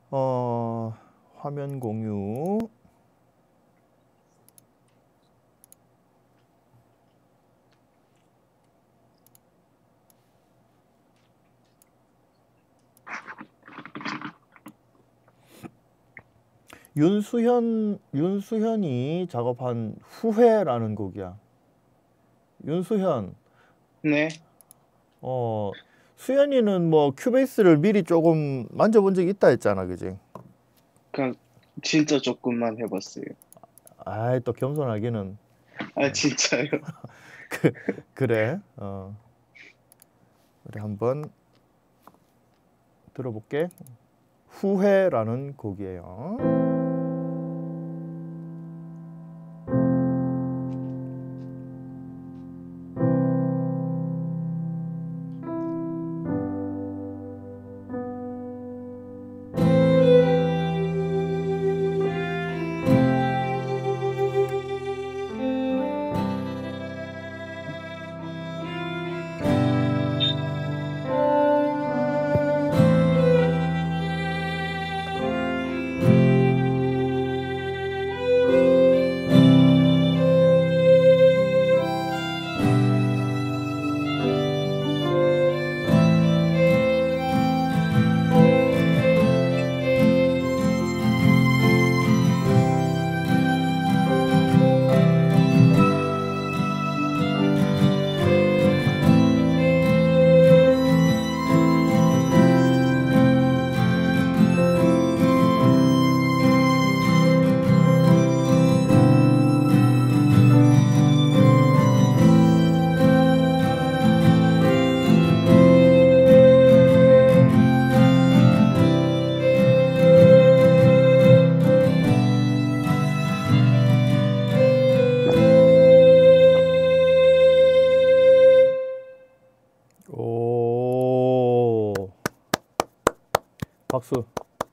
화면 공유. 윤수현이 작업한 후회라는 곡이야. 윤수현. 네. 수현이는 뭐 큐베이스를 미리 조금 만져본 적이 있다 했잖아, 그지? 그냥 진짜 조금만 해봤어요. 아이, 또 겸손하기는. 아, 진짜요? 그, 그래. 우리 한번 들어볼게. 후회라는 곡이에요. 오, 박수.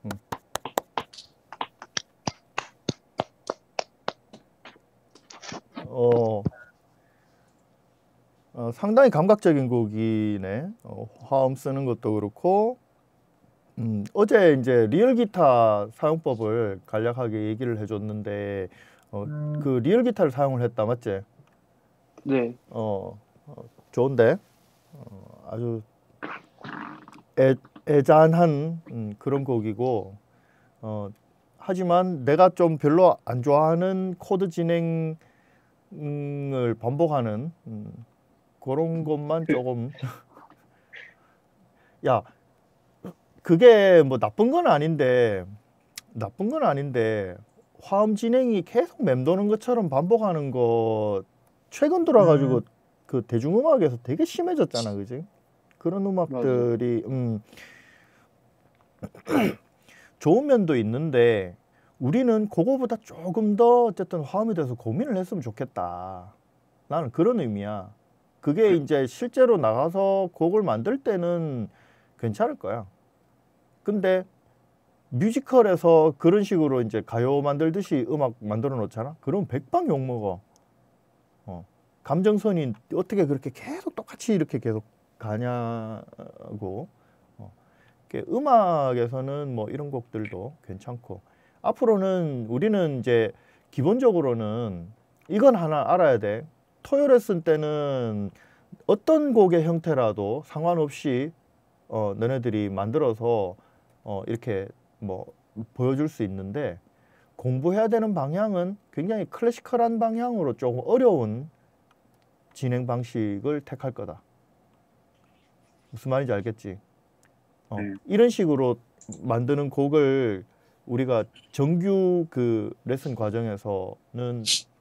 상당히 감각적인 곡이네. 화음 쓰는 것도 그렇고. 어제 이제 리얼 기타 사용법을 간략하게 얘기를 해줬는데, 그 리얼 기타를 사용을 했다, 맞지? 네. 좋은데? 아주 애잔한 그런 곡이고, 하지만 내가 좀 별로 안 좋아하는 코드 진행을 반복하는 그런 것만 조금 야, 그게 뭐 나쁜 건 아닌데 화음 진행이 계속 맴도는 것처럼 반복하는 거 최근 들어가지고 그 대중음악에서 되게 심해졌잖아, 그지? 그런 맞아요. 음악들이 좋은 면도 있는데 우리는 그거보다 조금 더 어쨌든 화음에 대해서 고민을 했으면 좋겠다. 나는 그런 의미야. 그게 이제 실제로 나가서 곡을 만들 때는 괜찮을 거야. 근데 뮤지컬에서 그런 식으로 이제 가요 만들듯이 음악 만들어 놓잖아. 그럼 백방 욕 먹어. 감정선이 어떻게 그렇게 계속 똑같이 이렇게 계속 가냐고. 음악에서는 뭐 이런 곡들도 괜찮고 앞으로는 우리는 이제 기본적으로는 이건 하나 알아야 돼. 토요 레슨 때는 어떤 곡의 형태라도 상관없이 너네들이 만들어서 이렇게 뭐 보여줄 수 있는데 공부해야 되는 방향은 굉장히 클래시컬한 방향으로 조금 어려운 진행 방식을 택할 거다. 무슨 말인지 알겠지? 네. 이런 식으로 만드는 곡을 우리가 정규 그 레슨 과정에서는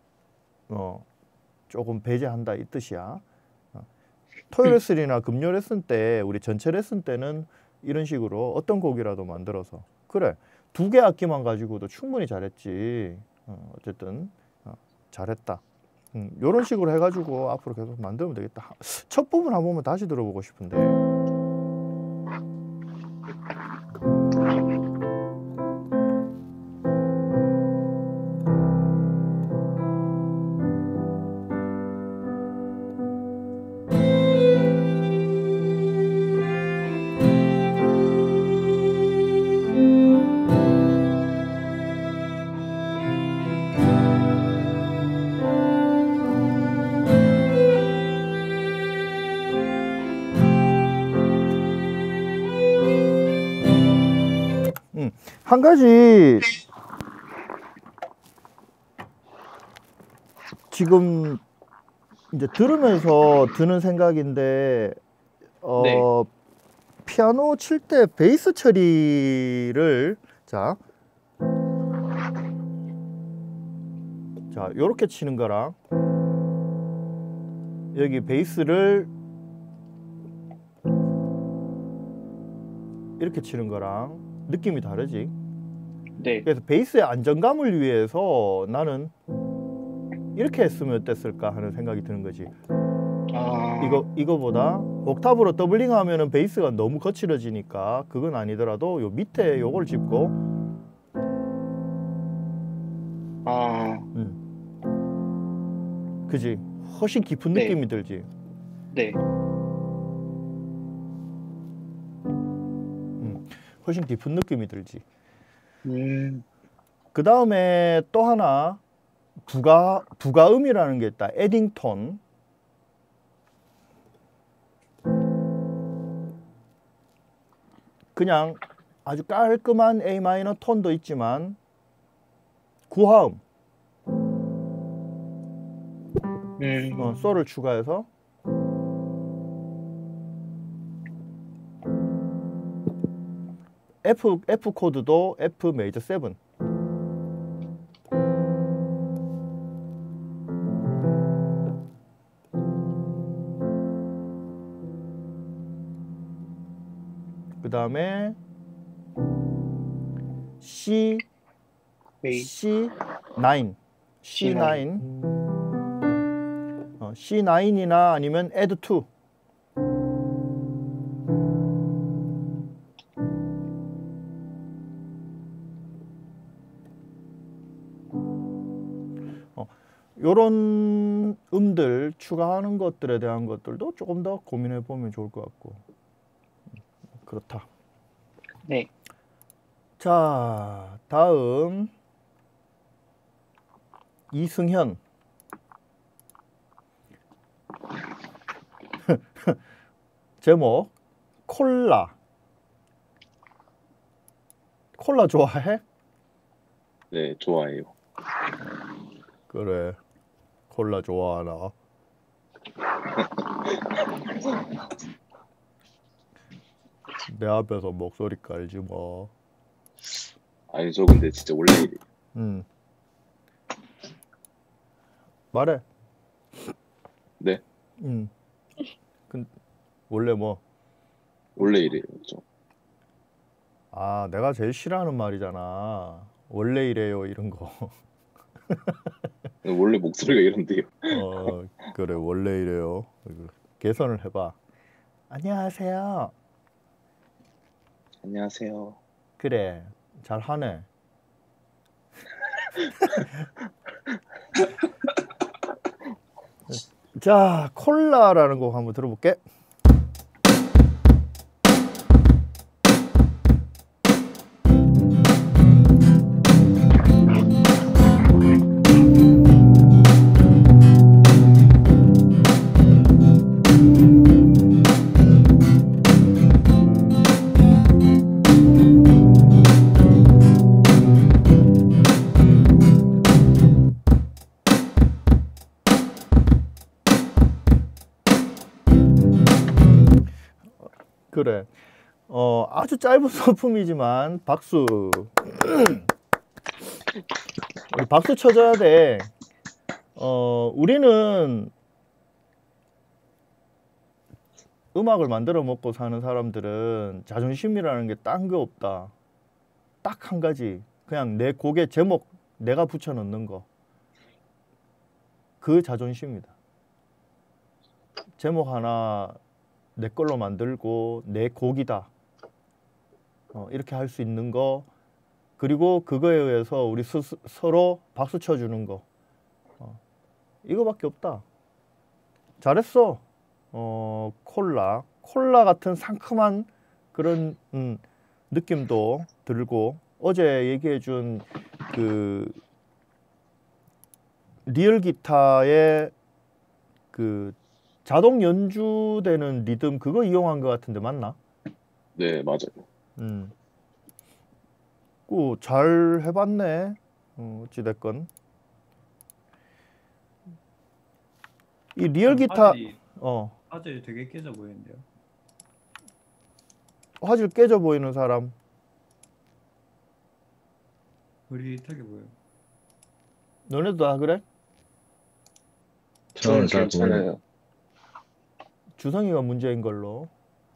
조금 배제한다 이 뜻이야. 토요 레슨이나 금요 레슨 때 우리 전체 레슨 때는 이런 식으로 어떤 곡이라도 만들어서 그래 두 개 악기만 가지고도 충분히 잘했지. 어쨌든 잘했다. 이런 식으로 해가지고 앞으로 계속 만들면 되겠다. 첫 부분 한 번만 다시 들어보고 싶은데. 한 가지 지금 이제 들으면서 드는 생각인데 네. 피아노 칠 때 베이스 처리를 자 요렇게 치는 거랑 여기 베이스를 이렇게 치는 거랑 느낌이 다르지. 네. 그래서 베이스의 안정감을 위해서 나는 이렇게 했으면 어땠을까 하는 생각이 드는 거지. 아, 이거보다 옥타브로 더블링 하면은 베이스가 너무 거칠어지니까 그건 아니더라도 요 밑에 요걸 짚고 아, 그지 훨씬 깊은 네. 느낌이 들지. 네. 훨씬 깊은 느낌이 들지. 음, 그 다음에 또 하나 부가음이라는 게 있다. 에딩톤. 그냥 아주 깔끔한 A 마이너 톤도 있지만 구하음, 솔을 추가해서 F 코드도 F 메이저 7. 그 다음에 C A, C9 C9 C9이나 아니면 add 2. 요런 음들 추가하는 것들에 대한 것들도 조금 더 고민해 보면 좋을 것 같고. 그렇다. 네. 자, 다음 이승현. 제목 콜라. 콜라 좋아해? 네, 좋아해요. 그래, 콜라 좋아하나? 내 앞에서 목소리 깔지 마. 아니, 저 근데 진짜 원래 이래. 말해. 네, 원래 뭐? 원래 이래요. 저. 아, 내가 제일 싫어하는 말이잖아. 원래 이래요, 이런 거. 원래 목소리가 이런데요. 그래, 원래 이래요. 개선을 해봐. 안녕하세요. 안녕하세요. 그래, 잘하네. 자, 콜라라는 곡 한번 들어볼게. 그래. 아주 짧은 소품이지만 박수. 우리 박수 쳐줘야 돼. 우리는 음악을 만들어 먹고 사는 사람들은 자존심이라는 게 딴 거 없다. 딱 한 가지. 그냥 내 곡의 제목 내가 붙여 넣는 거. 그 자존심이다. 제목 하나 내 걸로 만들고 내 곡이다. 이렇게 할 수 있는 거. 그리고 그거에 의해서 우리 서로 박수 쳐주는 거. 이거밖에 없다. 잘했어. 콜라 같은 상큼한 그런 느낌도 들고, 어제 얘기해준 그 리얼 기타의 그 자동 연주되는 리듬, 그거 이용한 것 같은데 맞나? 네, 맞아요. 잘 해봤네. 어찌됐건 이 리얼 기타 화질이 되게 깨져 보이는데요. 화질 깨져 보이는 사람. 흐릿하게 보여요. 너네도 다 그래? 저는 잘 괜찮아요. 주성이가 문제인 걸로.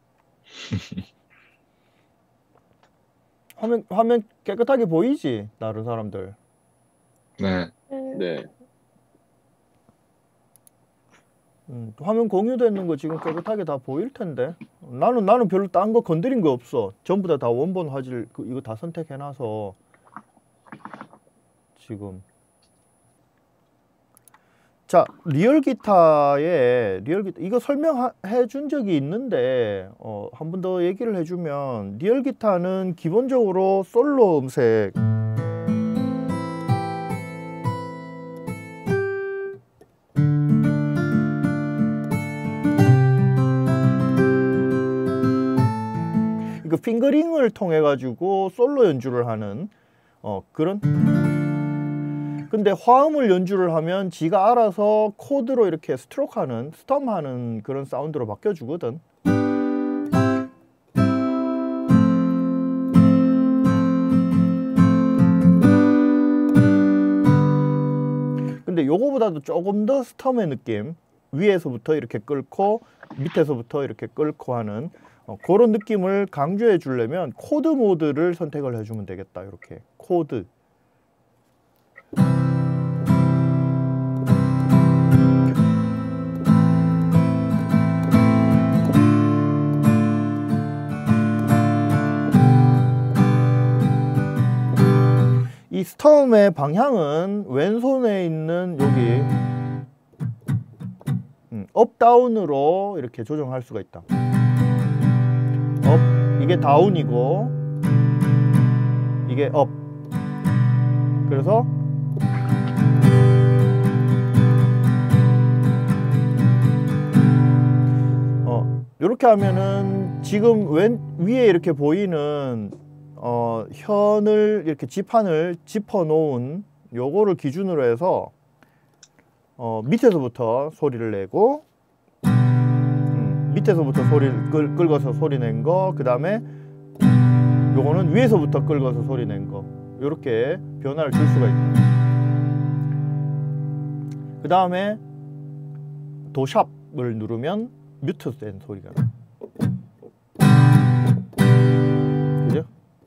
화면 깨끗하게 보이지? 다른 사람들. 네. 네. 화면 공유되는 거 지금 깨끗하게 다 보일 텐데. 나는 별로 딴 거 건드린 거 없어. 전부 다 원본 화질 이거 다 선택해놔서 지금. 자, 리얼 기타에 이거 설명해 준 적이 있는데 한 번 더 얘기를 해주면 리얼 기타는 기본적으로 솔로 음색 이거 핑거링을 통해 가지고 솔로 연주를 하는 그런. 근데 화음을 연주를 하면 지가 알아서 코드로 이렇게 스트로크하는, 스톰하는 그런 사운드로 바뀌어주거든. 근데 요거보다도 조금 더 스톰의 느낌, 위에서부터 이렇게 끌고 밑에서부터 이렇게 끌고 하는 그런 느낌을 강조해 주려면 코드 모드를 선택을 해주면 되겠다. 이렇게 코드. 이 스톰의 방향은 왼손에 있는 여기 업 다운으로 이렇게 조정할 수가 있다. 업, 이게 다운이고 이게 업. 그래서 이렇게 하면은 지금 위에 이렇게 보이는 현을 이렇게 지판을 짚어 놓은 요거를 기준으로 해서 밑에서부터 소리를 내고 밑에서부터 소리를 끌어서 소리 낸 거, 그 다음에 요거는 위에서부터 끌어서 소리 낸 거, 요렇게 변화를 줄 수가 있다. 그 다음에 도샵을 누르면 뮤트된 소리가 나. 그죠?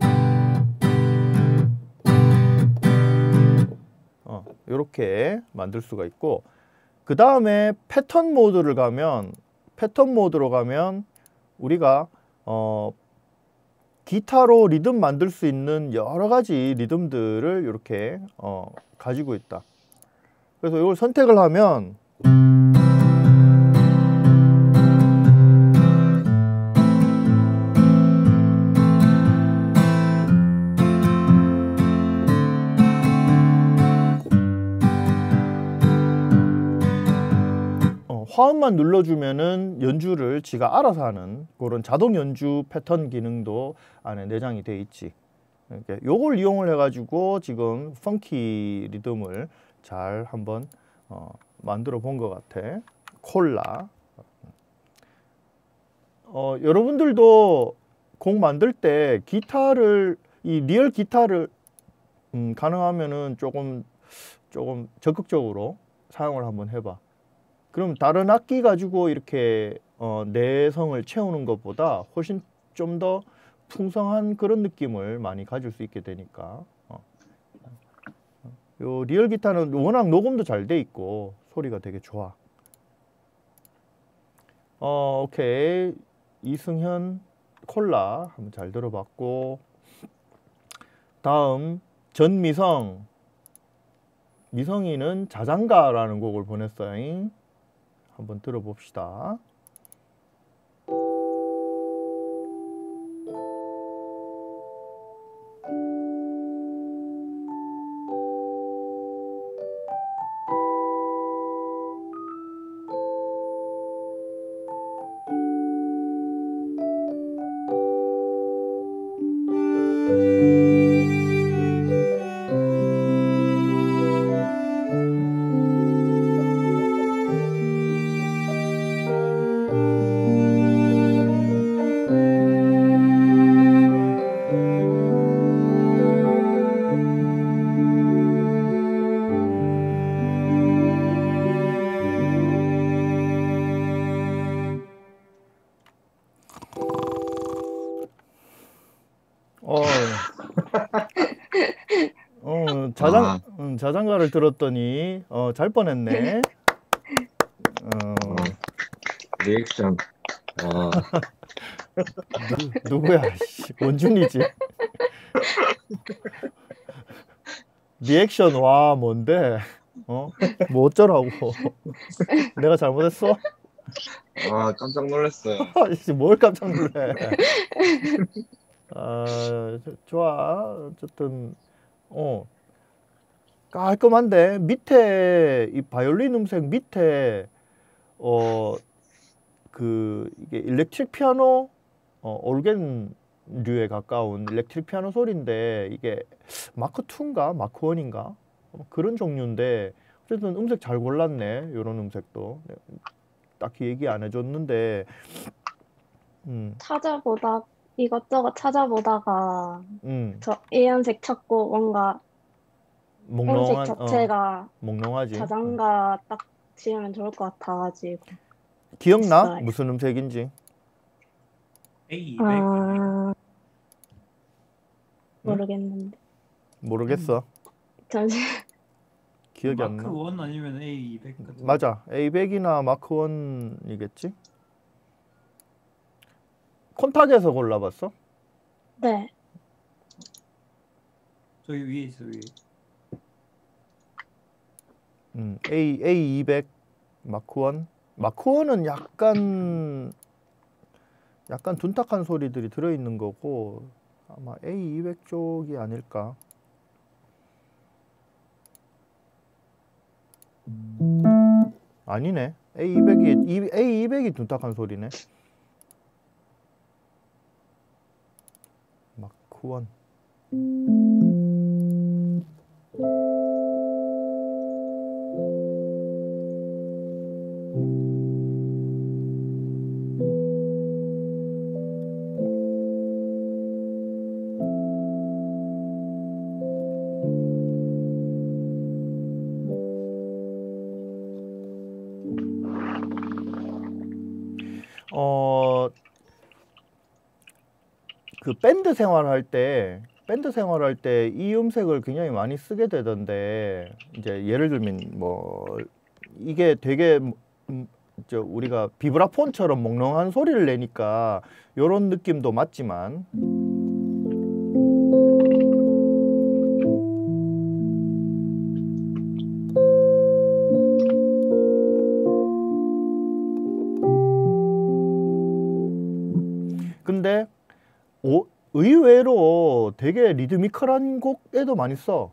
요렇게 만들 수가 있고, 그 다음에 패턴 모드로 가면 우리가 기타로 리듬 만들 수 있는 여러 가지 리듬들을 이렇게 가지고 있다. 그래서 이걸 선택을 하면 화음만 눌러주면은 연주를 지가 알아서 하는 그런 자동 연주 패턴 기능도 안에 내장이 돼 있지. 이렇게 요걸 이용을 해가지고 지금 펑키 리듬을 잘 한번 만들어 본 것 같아. 콜라. 여러분들도 곡 만들 때 기타를, 이 리얼 기타를 가능하면은 조금 적극적으로 사용을 한번 해봐. 그럼 다른 악기 가지고 이렇게 내성을 채우는 것보다 훨씬 좀 더 풍성한 그런 느낌을 많이 가질 수 있게 되니까. 요 리얼 기타는 워낙 녹음도 잘 돼 있고 소리가 되게 좋아. 오케이. 이승현 콜라 한번 잘 들어봤고, 다음 전미성. 미성이는 자장가라는 곡을 보냈어요. 한번 들어봅시다. 자장가를 들었더니 잘 뻔했네. 리액션. 누구야? 원준이지. 리액션 와 뭔데? 뭐 어쩌라고? 내가 잘못했어? 깜짝 놀랐어요. 뭘 깜짝 놀래? 좋아. 어쨌든 깔끔한데 밑에 이 바이올린 음색 밑에 이게 일렉트릭 피아노 오르겐류에 가까운 일렉트릭 피아노 소리인데 이게 마크 2인가 마크 1인가 그런 종류인데 어쨌든 음색 잘 골랐네. 이런 음색도 딱히 얘기 안 해줬는데 이것저것 찾아보다가 저 A연색 찾고 뭔가 음색 몽롱한 자체가 몽롱하지. 자장가 딱 지으면 좋을 것 같아가지고. 기억나? 있어요. 무슨 음색인지? A200. 모르겠는데. 모르겠어. 잠시. 기억이 안 나. 마크 1 아니면 A200 같은. 맞아. A100이나 마크 1이겠지? 콘탁에서 골라봤어? 네. 저기 위에 있어 위에. A200 마크 1. 마크 1은 약간 둔탁한 소리들이 들어있는 거고 아마 A200 쪽이 아닐까. 아니네. A200이 둔탁한 소리네. 마크 1. 그 밴드 생활할 때 이 음색을 굉장히 많이 쓰게 되던데 이제 예를 들면 뭐 이게 되게 우리가 비브라폰처럼 몽롱한 소리를 내니까 요런 느낌도 맞지만 근데 의외로 되게 리드미컬한 곡에도 많이 써.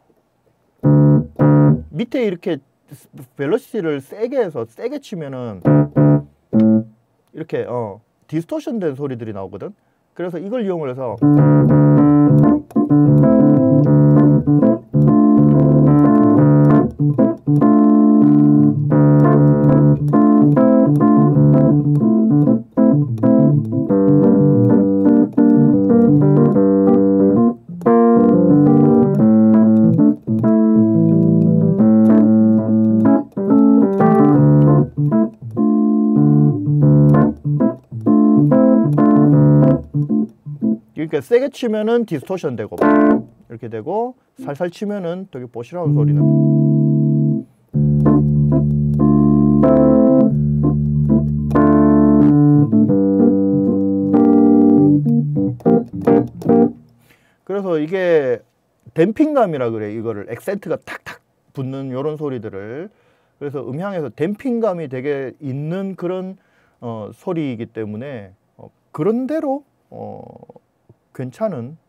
밑에 이렇게 벨로시티를 세게 해서 세게 치면은 이렇게 디스토션 된 소리들이 나오거든. 그래서 이걸 이용을 해서 이렇게 세게 치면은 디스토션 되고 이렇게 되고 살살 치면은 되게 보시라운 소리는 그래서 이게 댐핑감이라 그래. 이거를 액센트가 탁탁 붙는 요런 소리들을 그래서 음향에서 댐핑감이 되게 있는 그런 소리이기 때문에 그런대로 괜찮은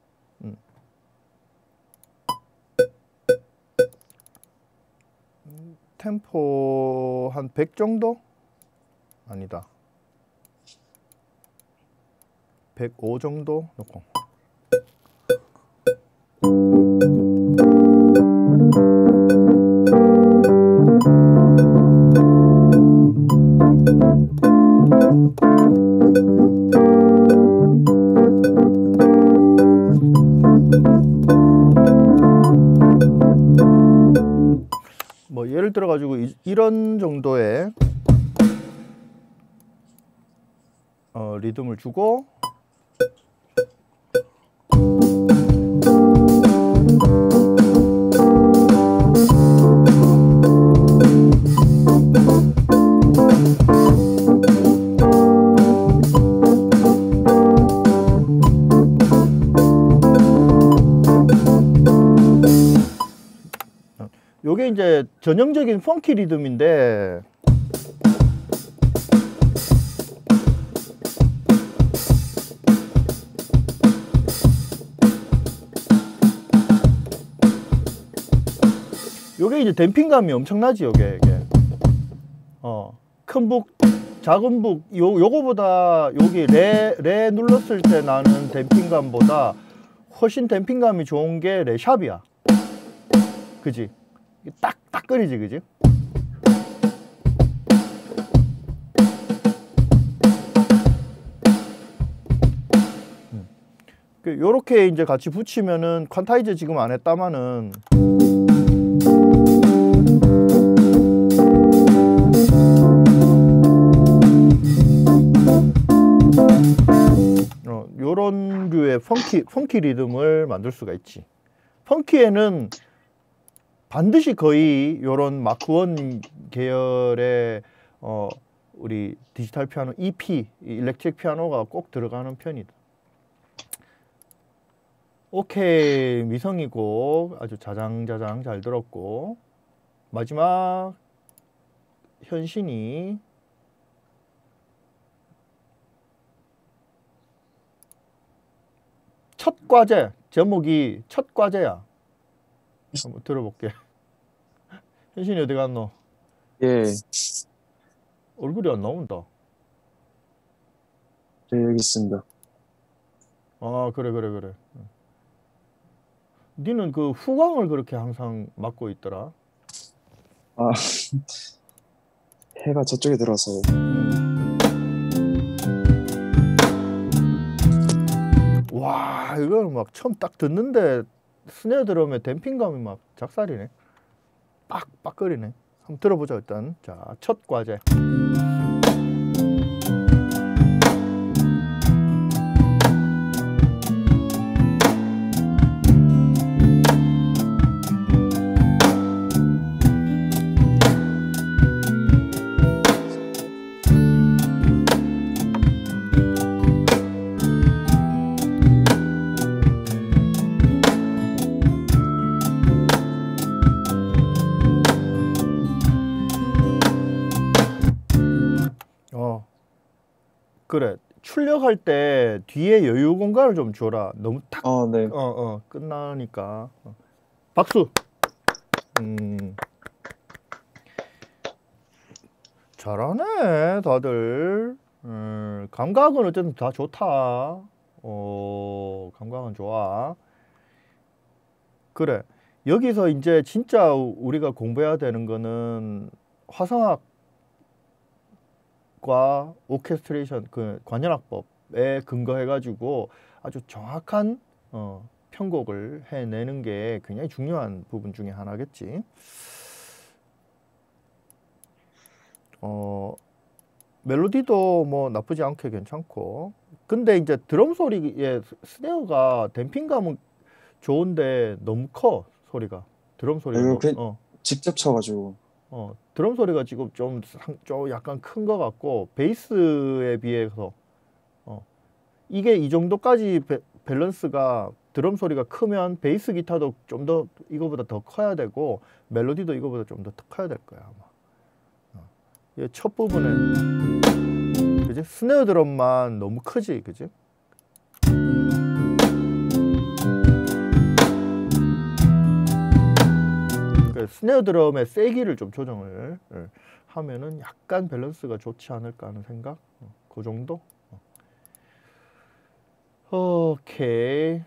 템포 한 100 정도? 아니다 105 정도 놓고 뭐 예를 들어 가지고 이런 정도의 리듬을 주고 요게 이제 전형적인 펑키 리듬인데 요게 이제 댐핑감이 엄청나지 요게 이게. 큰 북, 작은 북 요거보다 여기 레 눌렀을 때 나는 댐핑감보다 훨씬 댐핑감이 좋은 게 레샵이야. 그지? 딱 끊이지, 그지? 요렇게 이제 같이 붙이면은 퀀타이즈 지금 안 했다마는 요런 류의 펑키 리듬을 만들 수가 있지. 펑키에는 반드시 거의 요런 마크 1 계열의 우리 디지털 피아노 EP, 일렉트릭 피아노가 꼭 들어가는 편이다. 오케이, 미성이고 아주 자장자장 잘 들었고, 마지막 현신이 첫 과제, 제목이 첫 과제야. 한번 들어볼게. 현신이 어디 갔노? 예, 얼굴이 안 나온다. 저 여기 있습니다. 아, 그래. 니는 그 후광을 그렇게 항상 맡고 있더라. 아, 해가 저쪽에 들어서. 와, 이걸 막 처음 딱 듣는데 스네어 드럼의 댐핑감이 막 작살이네. 빡거리네. 한번 들어보자 일단. 자, 첫 과제. 그래, 출력할 때 뒤에 여유 공간을 좀 줘라. 너무 탁 네. 끝나니까. 박수. 잘하네 다들. 감각은 어쨌든 다 좋다. 감각은 좋아. 그래, 여기서 이제 진짜 우리가 공부해야 되는 거는 화성학 과 오케스트레이션, 그 관현악법에 근거해 가지고 아주 정확한 편곡을 해내는 게 굉장히 중요한 부분 중에 하나겠지. 멜로디도 뭐 나쁘지 않게 괜찮고, 근데 이제 드럼 소리에 스네어가 댐핑감은 좋은데 너무 커 소리가. 드럼 소리가 직접 쳐가지고. 드럼 소리가 지금 좀 약간 큰 것 같고, 베이스에 비해서 이게 이 정도까지 밸런스가, 드럼 소리가 크면 베이스 기타도 좀 더 이거보다 더 커야 되고 멜로디도 이거보다 좀 더 커야 될 거야 아마. 이 첫 부분에 그지? 스네어 드럼만 너무 크지, 그지? 스네어 드럼의 세기를 좀 조정을 하면은 약간 밸런스가 좋지 않을까 하는 생각. 그 정도. 오케이.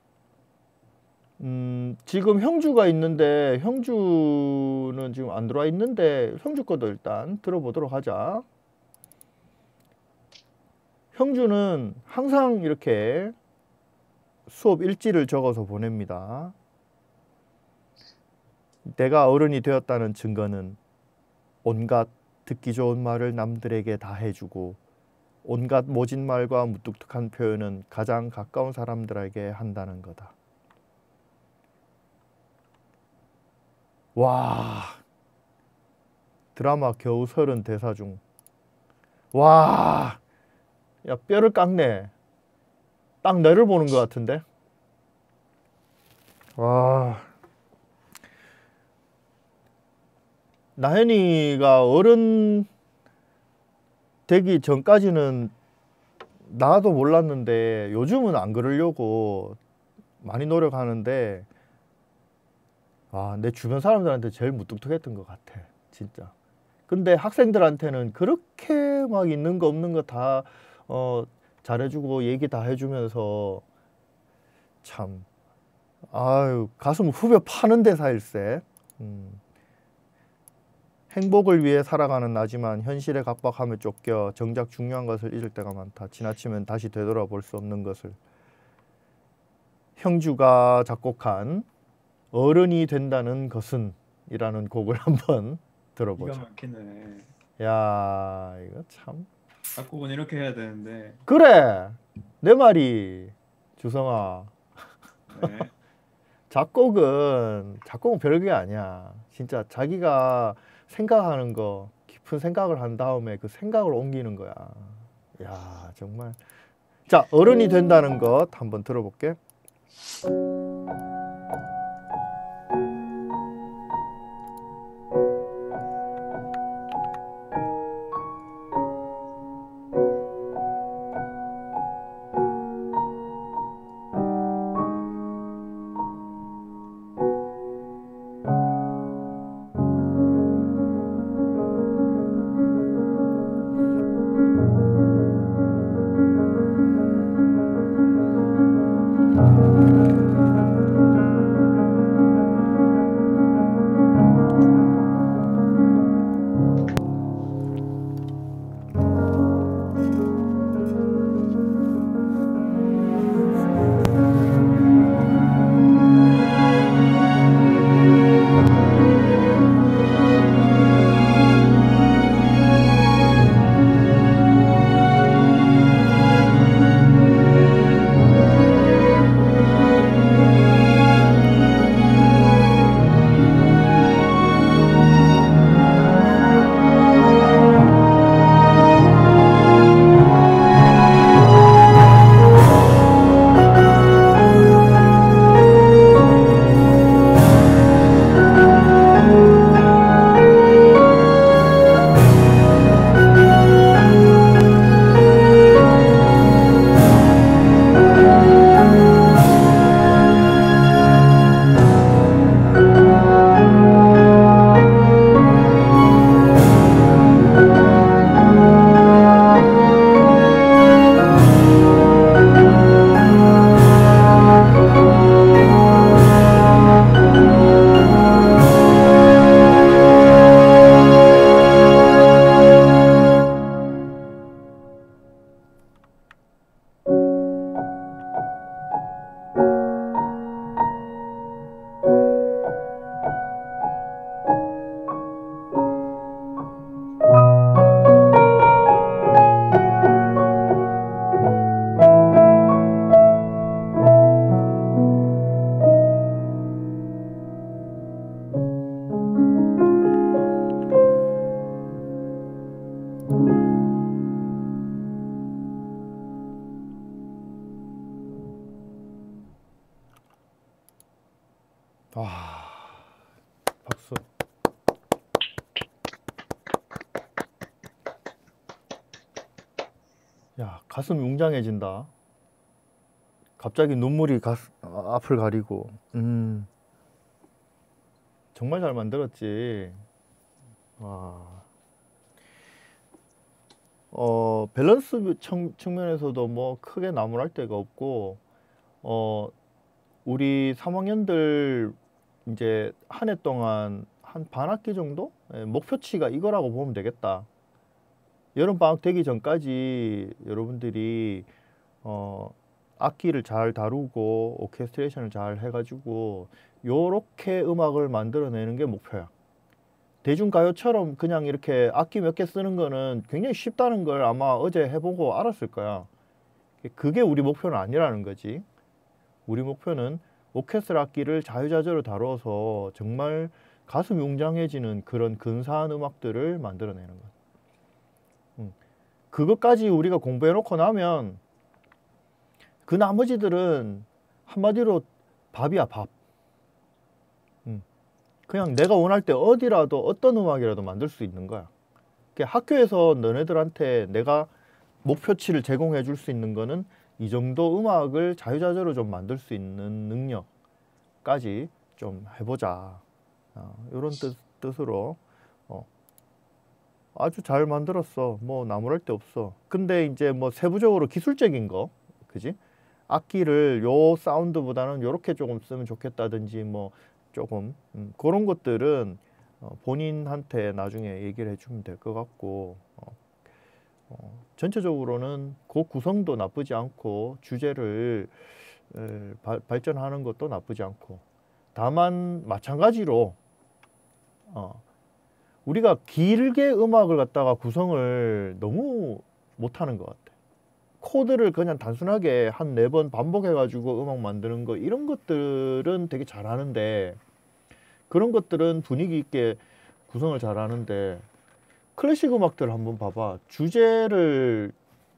지금 형주가 있는데 형주는 지금 안 들어와 있는데 형주 것도 일단 들어보도록 하자. 형주는 항상 이렇게 수업 일지를 적어서 보냅니다. 내가 어른이 되었다는 증거는 온갖 듣기 좋은 말을 남들에게 다 해주고 온갖 모진 말과 무뚝뚝한 표현은 가장 가까운 사람들에게 한다는 거다. 와, 드라마 겨우 30 대사 중, 와, 야, 뼈를 깎네. 딱 너를 보는 것 같은데. 와, 나현이가 어른 되기 전까지는 나도 몰랐는데 요즘은 안 그러려고 많이 노력하는데 내 주변 사람들한테 제일 무뚝뚝했던 것 같아 진짜. 근데 학생들한테는 그렇게 막 있는 거 없는 거 다 잘해주고 얘기 다 해주면서 참 아유 가슴 후벼 파는데 사일세. 행복을 위해 살아가는 나지만 현실의 각박함에 쫓겨 정작 중요한 것을 잊을 때가 많다. 지나치면 다시 되돌아볼 수 없는 것을. 형주가 작곡한 어른이 된다는 것은 이라는 곡을 한번 들어보자. 기가 막히네. 야 이거 참 작곡은 이렇게 해야 되는데. 그래 내 말이 주성아. 네. 작곡은 별게 아니야. 진짜 자기가 생각하는 거 깊은 생각을 한 다음에 그 생각을 옮기는 거야. 야 정말. 자 어른이 된다는 것 한번 들어볼게. 박수. 야, 가슴이 웅장해진다. 갑자기 눈물이 앞을 가리고. 정말 잘 만들었지. 와. 밸런스 측면에서도 뭐 크게 나무랄 데가 없고, 우리 3학년들 이제 한 해 동안 한 반 학기 정도? 목표치가 이거라고 보면 되겠다. 여름방학 되기 전까지 여러분들이 악기를 잘 다루고 오케스트레이션을 잘 해가지고 요렇게 음악을 만들어내는 게 목표야. 대중가요처럼 그냥 이렇게 악기 몇 개 쓰는 거는 굉장히 쉽다는 걸 아마 어제 해보고 알았을 거야. 그게 우리 목표는 아니라는 거지. 우리 목표는 오케스트라 악기를 자유자재로 다뤄서 정말 가슴이 웅장해지는 그런 근사한 음악들을 만들어내는 것. 그것까지 우리가 공부해놓고 나면 그 나머지들은 한마디로 밥이야, 밥. 그냥 내가 원할 때 어디라도 어떤 음악이라도 만들 수 있는 거야. 학교에서 너네들한테 내가 목표치를 제공해 줄 수 있는 거는 이 정도 음악을 자유자재로 좀 만들 수 있는 능력까지 좀 해보자. 이런 뜻으로 아주 잘 만들었어. 뭐 나무랄 데 없어. 근데 이제 뭐 세부적으로 기술적인 거, 그지? 악기를 요 사운드보다는 요렇게 조금 쓰면 좋겠다든지 뭐 조금 그런 것들은 본인한테 나중에 얘기를 해주면 될 것 같고 전체적으로는 곡 구성도 나쁘지 않고 주제를 발전하는 것도 나쁘지 않고 다만 마찬가지로 우리가 길게 음악을 갖다가 구성을 너무 못하는 것 같아. 코드를 그냥 단순하게 한 4번 반복해가지고 음악 만드는 거 이런 것들은 되게 잘하는데 그런 것들은 분위기 있게 구성을 잘하는데 클래식 음악들 한번 봐봐. 주제를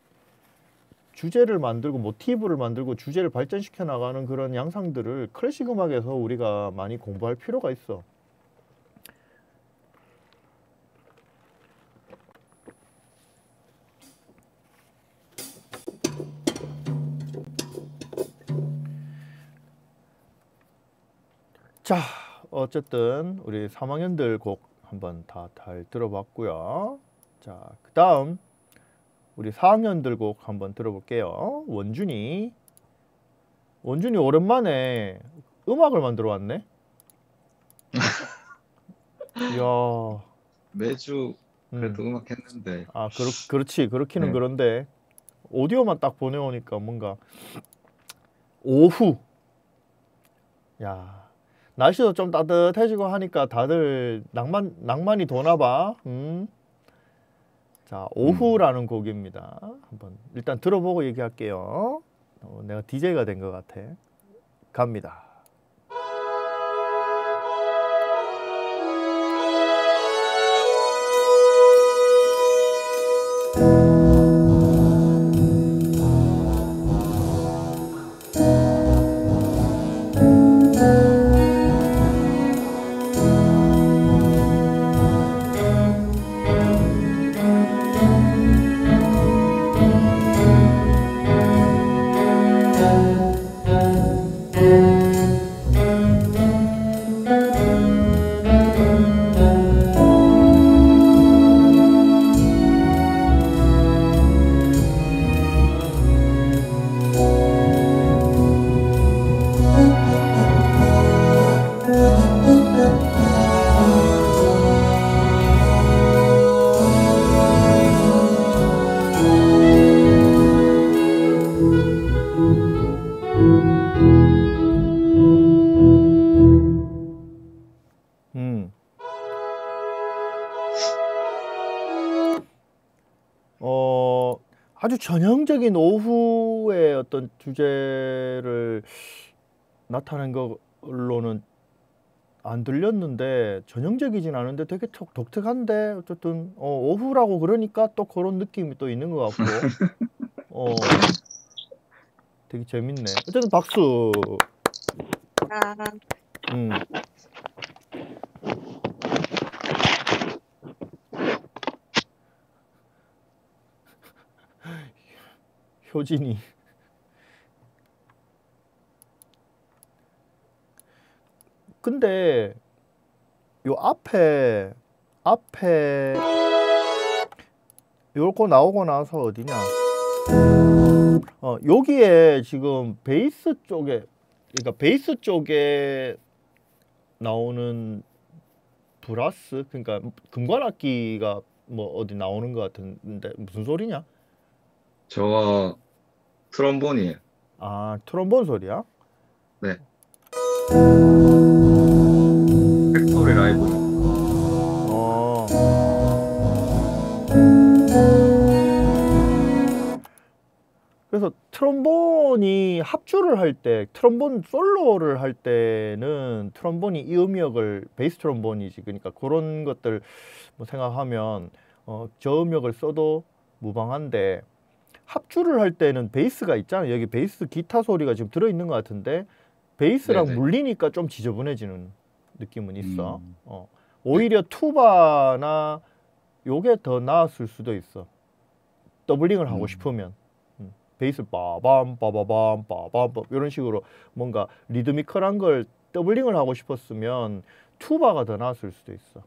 만들고 모티브를 만들고 주제를 발전시켜 나가는 그런 양상들을 클래식 음악에서 우리가 많이 공부할 필요가 있어. 자, 어쨌든 우리 3학년들 곡 한번 다 잘 들어봤고요. 자, 그 다음 우리 4학년들 곡 한번 들어볼게요. 원준이 오랜만에 음악을 만들어 왔네. 이야. 매주 그래도 음악 했는데. 그렇지. 그렇기는 네. 그런데 오디오만 딱 보내오니까 뭔가 오후. 야. 날씨도 좀 따뜻해지고 하니까 다들 낭만이 도나 봐. 자, 오후라는 곡입니다. 한번 일단 들어보고 얘기할게요. 내가 DJ가 된 것 같아. 갑니다. 아주 전형적인 오후의 어떤 주제를 나타낸 걸로는 안 들렸는데 전형적이진 않은데 되게 독특한데 어쨌든 오후라고 그러니까 또 그런 느낌이 또 있는 것 같고 되게 재밌네. 어쨌든 박수. 효진이 근데 요 앞에 요거 나오고 나서 어디냐 여기에 지금 베이스 쪽에 그러니까 베이스 쪽에 나오는 브라스 그러니까 금관악기가 뭐 어디 나오는 것 같은데 무슨 소리냐? 저가 트럼본이에요. 아, 트럼본 소리야? 네. 팩토리 라이브. 그래서 트럼본이 합주를 할 때, 트럼본 솔로를 할 때는 트럼본이 이 음역을 베이스 트럼본이지. 그러니까 그런 것들 뭐 생각하면 저 음역을 써도 무방한데 합주를 할 때는 베이스가 있잖아요. 여기 베이스 기타 소리가 지금 들어있는 것 같은데 베이스랑 네네. 물리니까 좀 지저분해지는 느낌은 있어. 오히려 투바나 요게 더 나았을 수도 있어. 더블링을 하고 싶으면 베이스 빠밤 빠바밤 빠밤 이런 식으로 뭔가 리드미컬한 걸 더블링을 하고 싶었으면 투바가 더 나았을 수도 있어.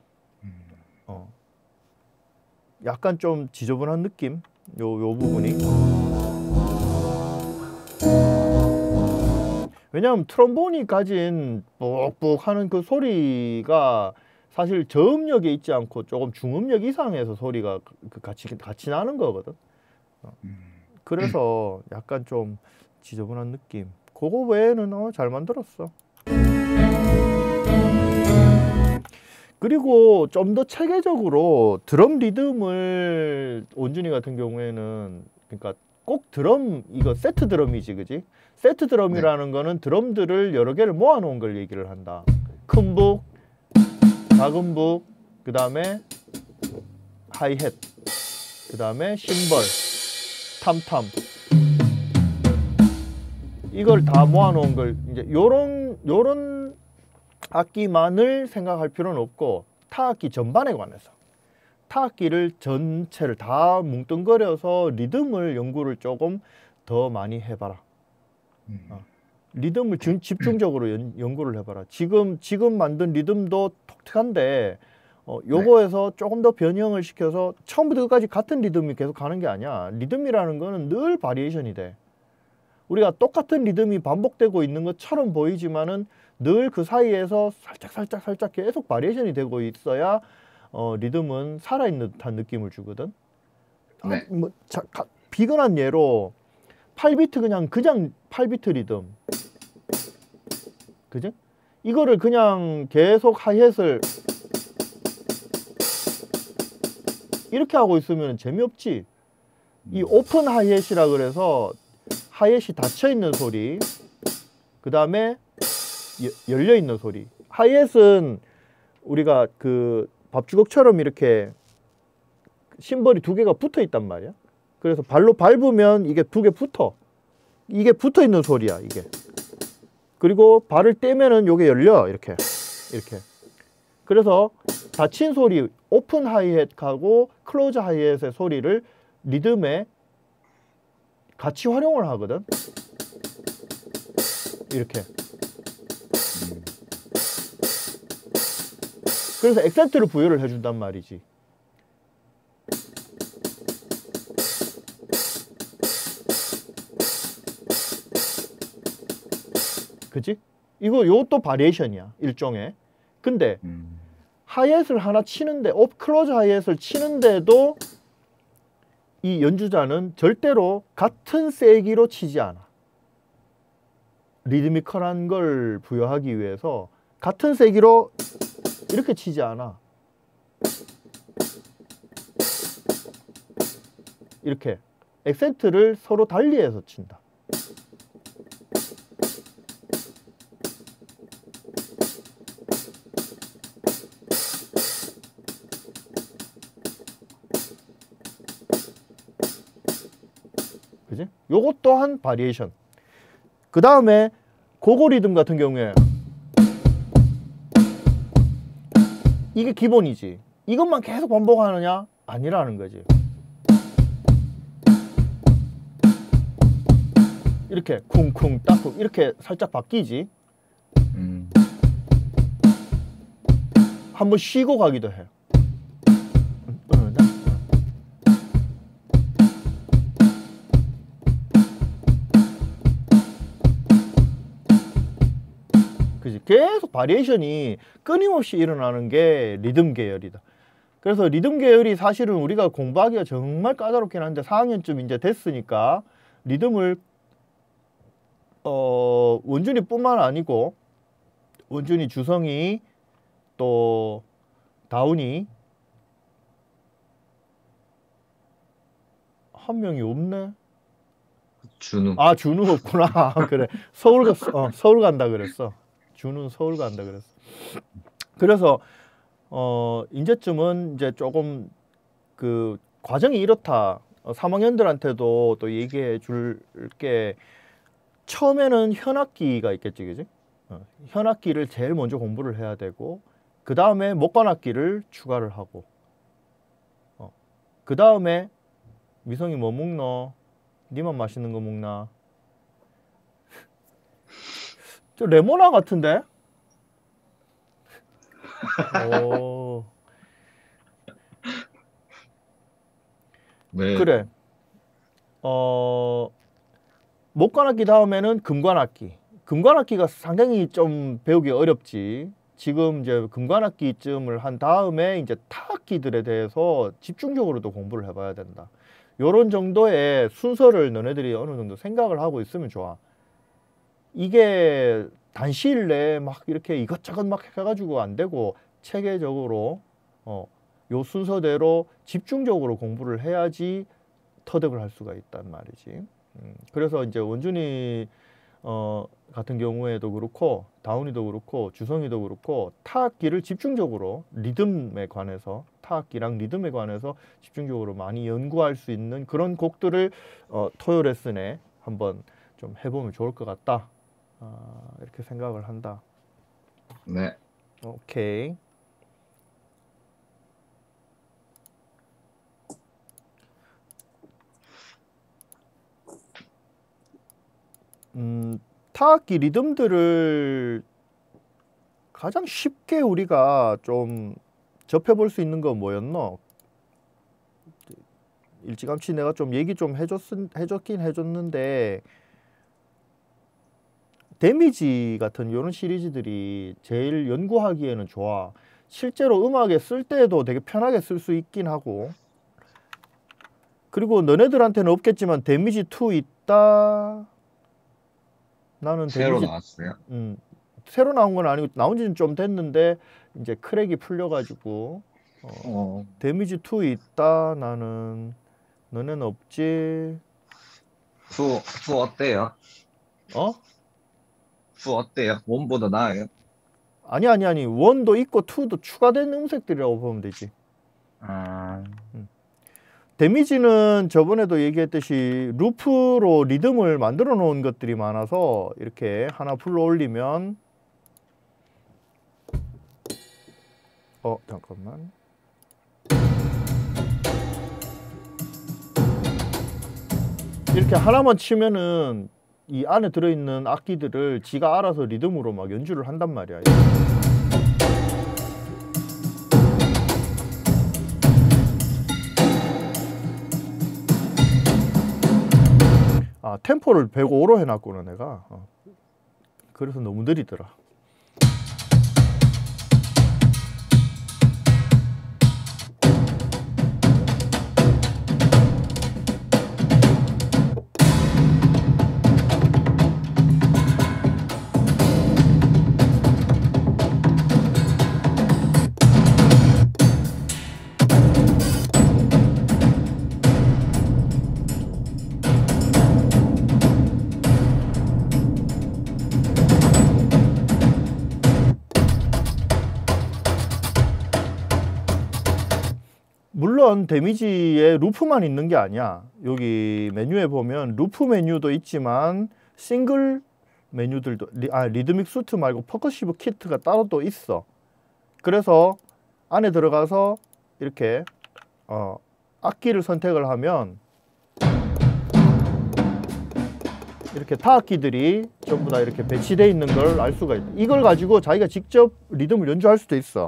약간 좀 지저분한 느낌? 요 부분이. 왜냐하면 트럼본이 가진 뽁뽁 하는 그 소리가 사실 저음역에 있지 않고 조금 중음역 이상에서 소리가 같이 나는 거거든. 그래서 약간 좀 지저분한 느낌. 그거 외에는 잘 만들었어. 그리고 좀 더 체계적으로 드럼 리듬을 원준이 같은 경우에는 그러니까 꼭 드럼 이거 세트 드럼이지, 그지? 세트 드럼이라는 거는 드럼들을 여러 개를 모아놓은 걸 얘기를 한다. 큰 북, 작은 북, 그 다음에 하이햇, 그 다음에 심벌, 탐탐. 이걸 다 모아놓은 걸 이제 요런 악기만을 생각할 필요는 없고 타악기 전반에 관해서 타악기를 전체를 다 뭉뚱그려서 리듬을 연구를 조금 더 많이 해봐라. 리듬을 집중적으로 연구를 해봐라. 지금 만든 리듬도 독특한데 요거에서 조금 더 변형을 시켜서 처음부터 끝까지 같은 리듬이 계속 가는 게 아니야. 리듬이라는 거는 늘 바리에이션이 돼. 우리가 똑같은 리듬이 반복되고 있는 것처럼 보이지만은 늘 그 사이에서 살짝 계속 바리에이션이 되고 있어야 리듬은 살아있는 듯한 느낌을 주거든. 네. 비근한 예로 8비트 그냥 8비트 리듬, 그지? 이거를 그냥 계속 하이햇을 이렇게 하고 있으면 재미없지. 이 오픈 하이햇이라 그래서 하이햇이 닫혀 있는 소리, 그 다음에 열려 있는 소리. 하이햇은 우리가 그 밥주걱처럼 이렇게 심벌이 두 개가 붙어 있단 말이야. 그래서 발로 밟으면 이게 두 개 붙어. 이게 붙어 있는 소리야, 이게. 그리고 발을 떼면은 요게 열려, 이렇게. 그래서 닫힌 소리, 오픈 하이햇하고 클로즈 하이햇의 소리를 리듬에 같이 활용을 하거든. 이렇게. 그래서 액센트를 부여를 해준단 말이지. 그치? 요것도 바리에이션이야, 일종의. 근데 하이햇을 하나 치는데, 클로즈 하이햇을 치는데도 이 연주자는 절대로 같은 세기로 치지 않아. 리드미컬한 걸 부여하기 위해서 같은 세기로 이렇게 치지 않아. 이렇게 액센트를 서로 달리해서 친다. 그지? 요것 또한 바리에이션. 그 다음에 고고 리듬 같은 경우에 이게 기본이지. 이것만 계속 반복하느냐? 아니라는 거지. 이렇게 쿵쿵 따쿵 이렇게 살짝 바뀌지. 한번 쉬고 가기도 해. 그지? 계속 바리에이션이 끊임없이 일어나는 게 리듬 계열이다. 그래서 리듬 계열이 사실은 우리가 공부하기가 정말 까다롭긴 한데 4학년쯤 이제 됐으니까 리듬을 원준이 뿐만 아니고 원준이, 주성이, 또 다운이 한 명이 없네. 준우. 아, 준우 없구나. 그래. 서울 간다 그랬어. 준우는 서울 간다 그랬어. 그래서 이제쯤은 이제 조금 그 과정이 이렇다. 3학년들한테도 또 얘기해 줄게. 처음에는 현악기가 있겠지, 그지? 현악기를 제일 먼저 공부를 해야 되고 그 다음에 목관악기를 추가를 하고 그 다음에 미성이 뭐 먹노? 니만 맛있는 거 먹나? 저 레모나 같은데? 오. 네. 그래. 목관악기 다음에는 금관악기. 금관악기가 상당히 좀 배우기 어렵지. 지금 이제 금관악기쯤을 한 다음에 이제 타악기들에 대해서 집중적으로도 공부를 해봐야 된다. 요런 정도의 순서를 너네들이 어느 정도 생각을 하고 있으면 좋아. 이게 단시일 내에 막 이렇게 이것저것 막 해가지고 안 되고 체계적으로 요 순서대로 집중적으로 공부를 해야지 터득을 할 수가 있단 말이지. 그래서 이제 원준이 같은 경우에도 그렇고 다운이도 그렇고 주성이도 그렇고 타악기를 집중적으로 리듬에 관해서 타악기랑 리듬에 관해서 집중적으로 많이 연구할 수 있는 그런 곡들을 토요 레슨에 한번 좀 해보면 좋을 것 같다. 이렇게 생각을 한다. 네. 오케이. 타악기 리듬들을 가장 쉽게 우리가 좀 접해볼 수 있는 건 뭐였노? 일찌감치 내가 좀 얘기 좀 해줬긴 해줬는데 데미지 같은 이런 시리즈들이 제일 연구하기에는 좋아. 실제로 음악에 쓸 때에도 되게 편하게 쓸 수 있긴 하고 그리고 너네들한테는 없겠지만 데미지 2 있다. 나는 새로 데미지 나왔어요. 새로 나온 건 아니고 나온 지는 좀 됐는데 이제 크랙이 풀려가지고 데미지 2 있다. 나는 너네는 없지. fu 어때요? fu 어때요? 원보다 나아요? 아니 원도 있고 2도 추가된 음색들이라고 보면 되지. 데미지는 저번에도 얘기했듯이 루프로 리듬을 만들어 놓은 것들이 많아서 이렇게 하나 불러 올리면 잠깐만. 이렇게 하나만 치면은 이 안에 들어있는 악기들을 지가 알아서 리듬으로 막 연주를 한단 말이야. 템포를 105로 해놨구나 내가. 그래서 너무 느리더라. 물론 데미지에 루프만 있는 게 아니야. 여기 메뉴에 보면 루프 메뉴도 있지만 싱글 메뉴들도 리드믹 수트 말고 퍼커시브 키트가 따로 또 있어. 그래서 안에 들어가서 이렇게 악기를 선택을 하면 이렇게 타악기들이 전부 다 이렇게 배치되어 있는 걸 알 수가 있다. 이걸 가지고 자기가 직접 리듬을 연주할 수도 있어.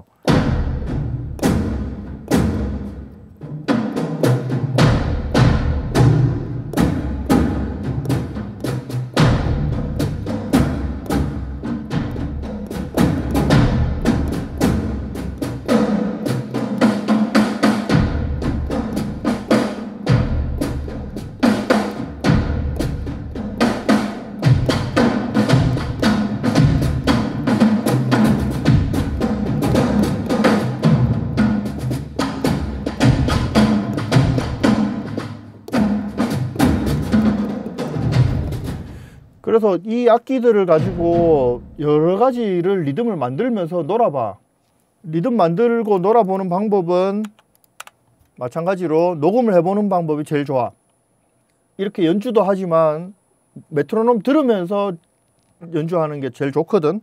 그래서 이 악기들을 가지고 여러 가지를 리듬을 만들면서 놀아봐. 리듬 만들고 놀아보는 방법은 마찬가지로 녹음을 해보는 방법이 제일 좋아. 이렇게 연주도 하지만 메트로놈 들으면서 연주하는 게 제일 좋거든.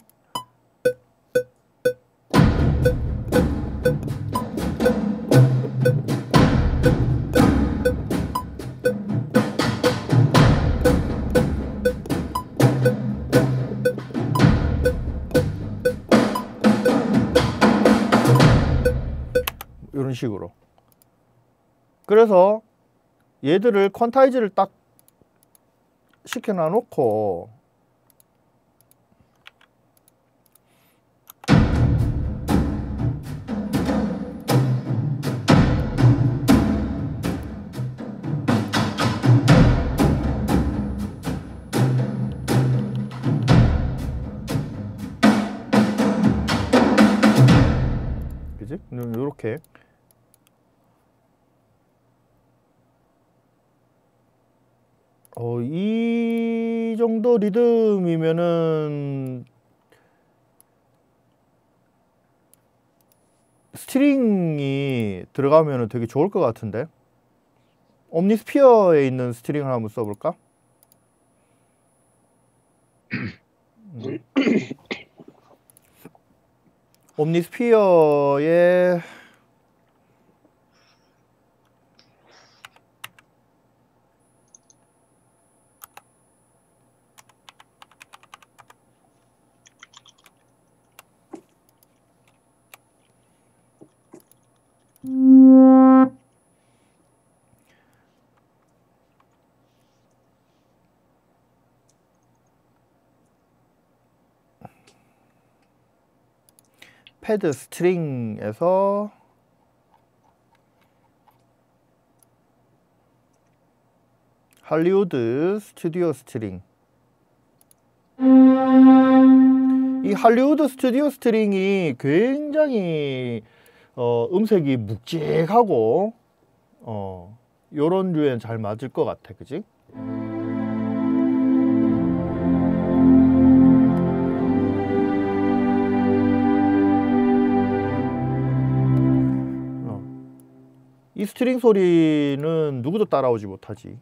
이런 식으로. 그래서 얘들을 퀀타이즈를 딱 시켜놔 놓고 그지? 요렇게 이 정도 리듬이면은 스트링이 들어가면은 되게 좋을 것 같은데. 옴니스피어에 있는 스트링을 한번 써볼까? 옴니스피어에 패드 스트링에서 할리우드 스튜디오 스트링. 이 할리우드 스튜디오 스트링이 굉장히 음색이 묵직하고 요런 류엔 잘 맞을 것 같아. 그지? 이 스트링 소리는 누구도 따라오지 못하지.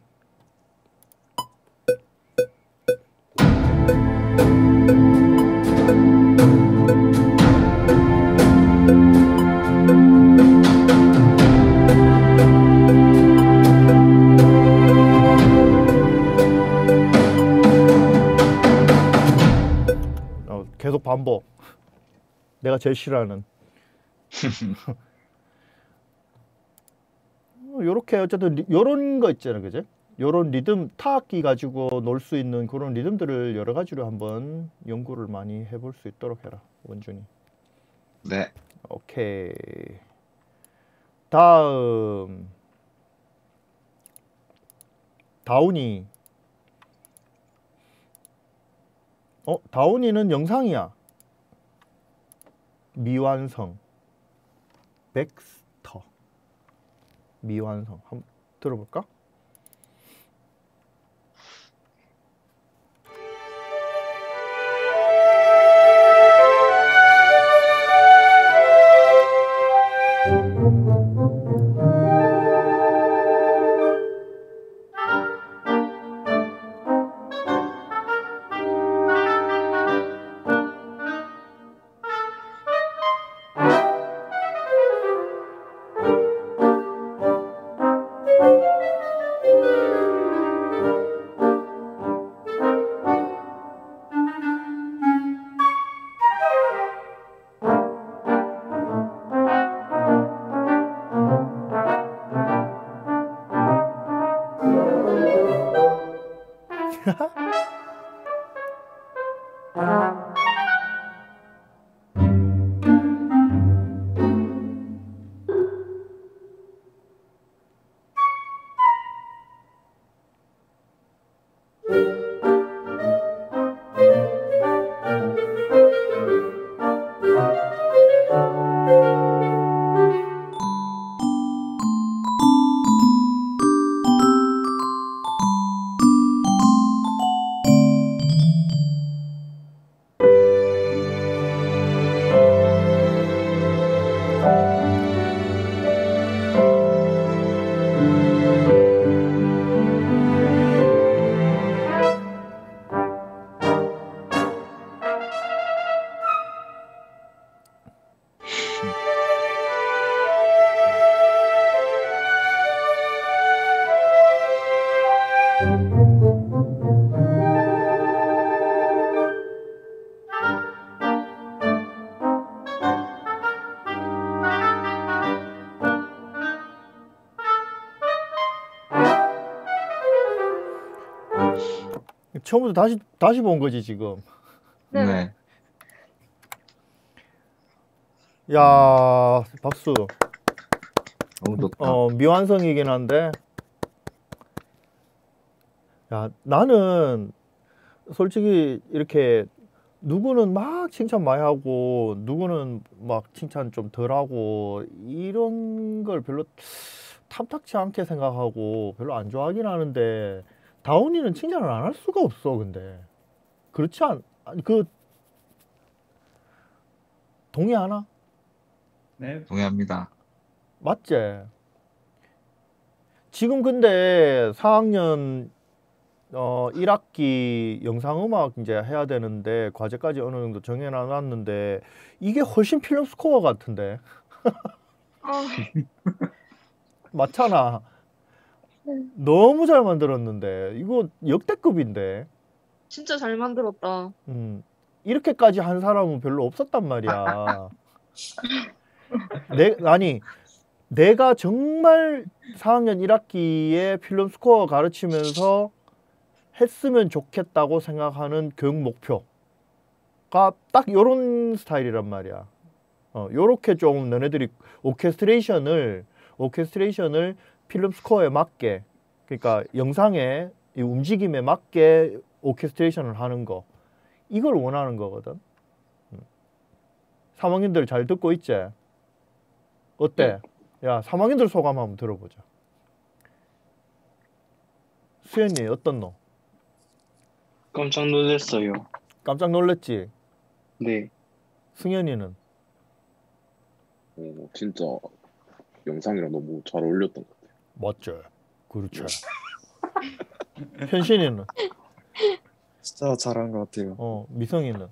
계속 반복. 내가 제일 싫어하는. 요렇게 어쨌든 요런 거 있잖아, 그제? 요런 리듬 타악기 가지고 놀 수 있는 그런 리듬들을 여러 가지로 한번 연구를 많이 해볼 수 있도록 해라, 원준이. 네. 오케이. 다음 다운이. 다운이는 영상이야. 미완성. 백스터. 미완성. 한번 들어볼까? 처음부터 다시 본 거지 지금. 네. 야, 박수. 너무 좋다. 미완성이긴 한데, 야, 나는 솔직히 이렇게 누구는 막 칭찬 많이 하고 누구는 막 칭찬 좀 덜 하고 이런 걸 별로 탐탁치 않게 생각하고 별로 안 좋아하긴 하는데, 다운이는 칭찬을 안 할 수가 없어. 근데 그렇지 아니, 동의하나? 네. 동의합니다. 맞지? 지금 근데 4학년 1학기 영상음악 이제 해야 되는데 과제까지 어느 정도 정해놨는데 이게 훨씬 필름 스코어 같은데. 아, 맞잖아. 네. 너무 잘 만들었는데 이거 역대급인데. 진짜 잘 만들었다. 이렇게까지 한 사람은 별로 없었단 말이야. 내가 정말 4학년 1학기에 필름 스코어 가르치면서 했으면 좋겠다고 생각하는 교육 목표가 딱 요런 스타일이란 말이야. 요렇게 좀 너네들이 오케스트레이션을 필름 스코어에 맞게, 그러니까 영상의 이 움직임에 맞게 오케스트레이션을 하는 거, 이걸 원하는 거거든. 3학년들 잘 듣고 있지? 어때? 야, 3학년들 소감 한번 들어보자. 수현이 어떤 너? 깜짝 놀랐어요. 깜짝 놀랐지? 네. 승현이는? 진짜 영상이랑 너무 잘 어울렸던 것 같아요. 맞죠? 그렇죠. 현신이는? 진짜 잘한 것 같아요. 미성이는?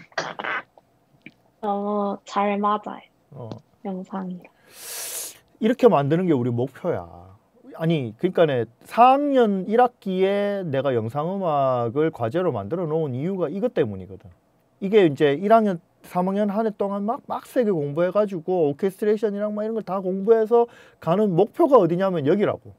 너무 잘 맞아요. 영상이. 이렇게 만드는 게 우리 목표야. 아니, 그러니까 4학년 1학기에 내가 영상음악을 과제로 만들어 놓은 이유가 이것 때문이거든. 이게 이제 1학년, 3학년 한 해 동안 막 빡세게 공부해가지고 오케스트레이션이랑 막 이런 걸 다 공부해서 가는 목표가 어디냐면 여기라고.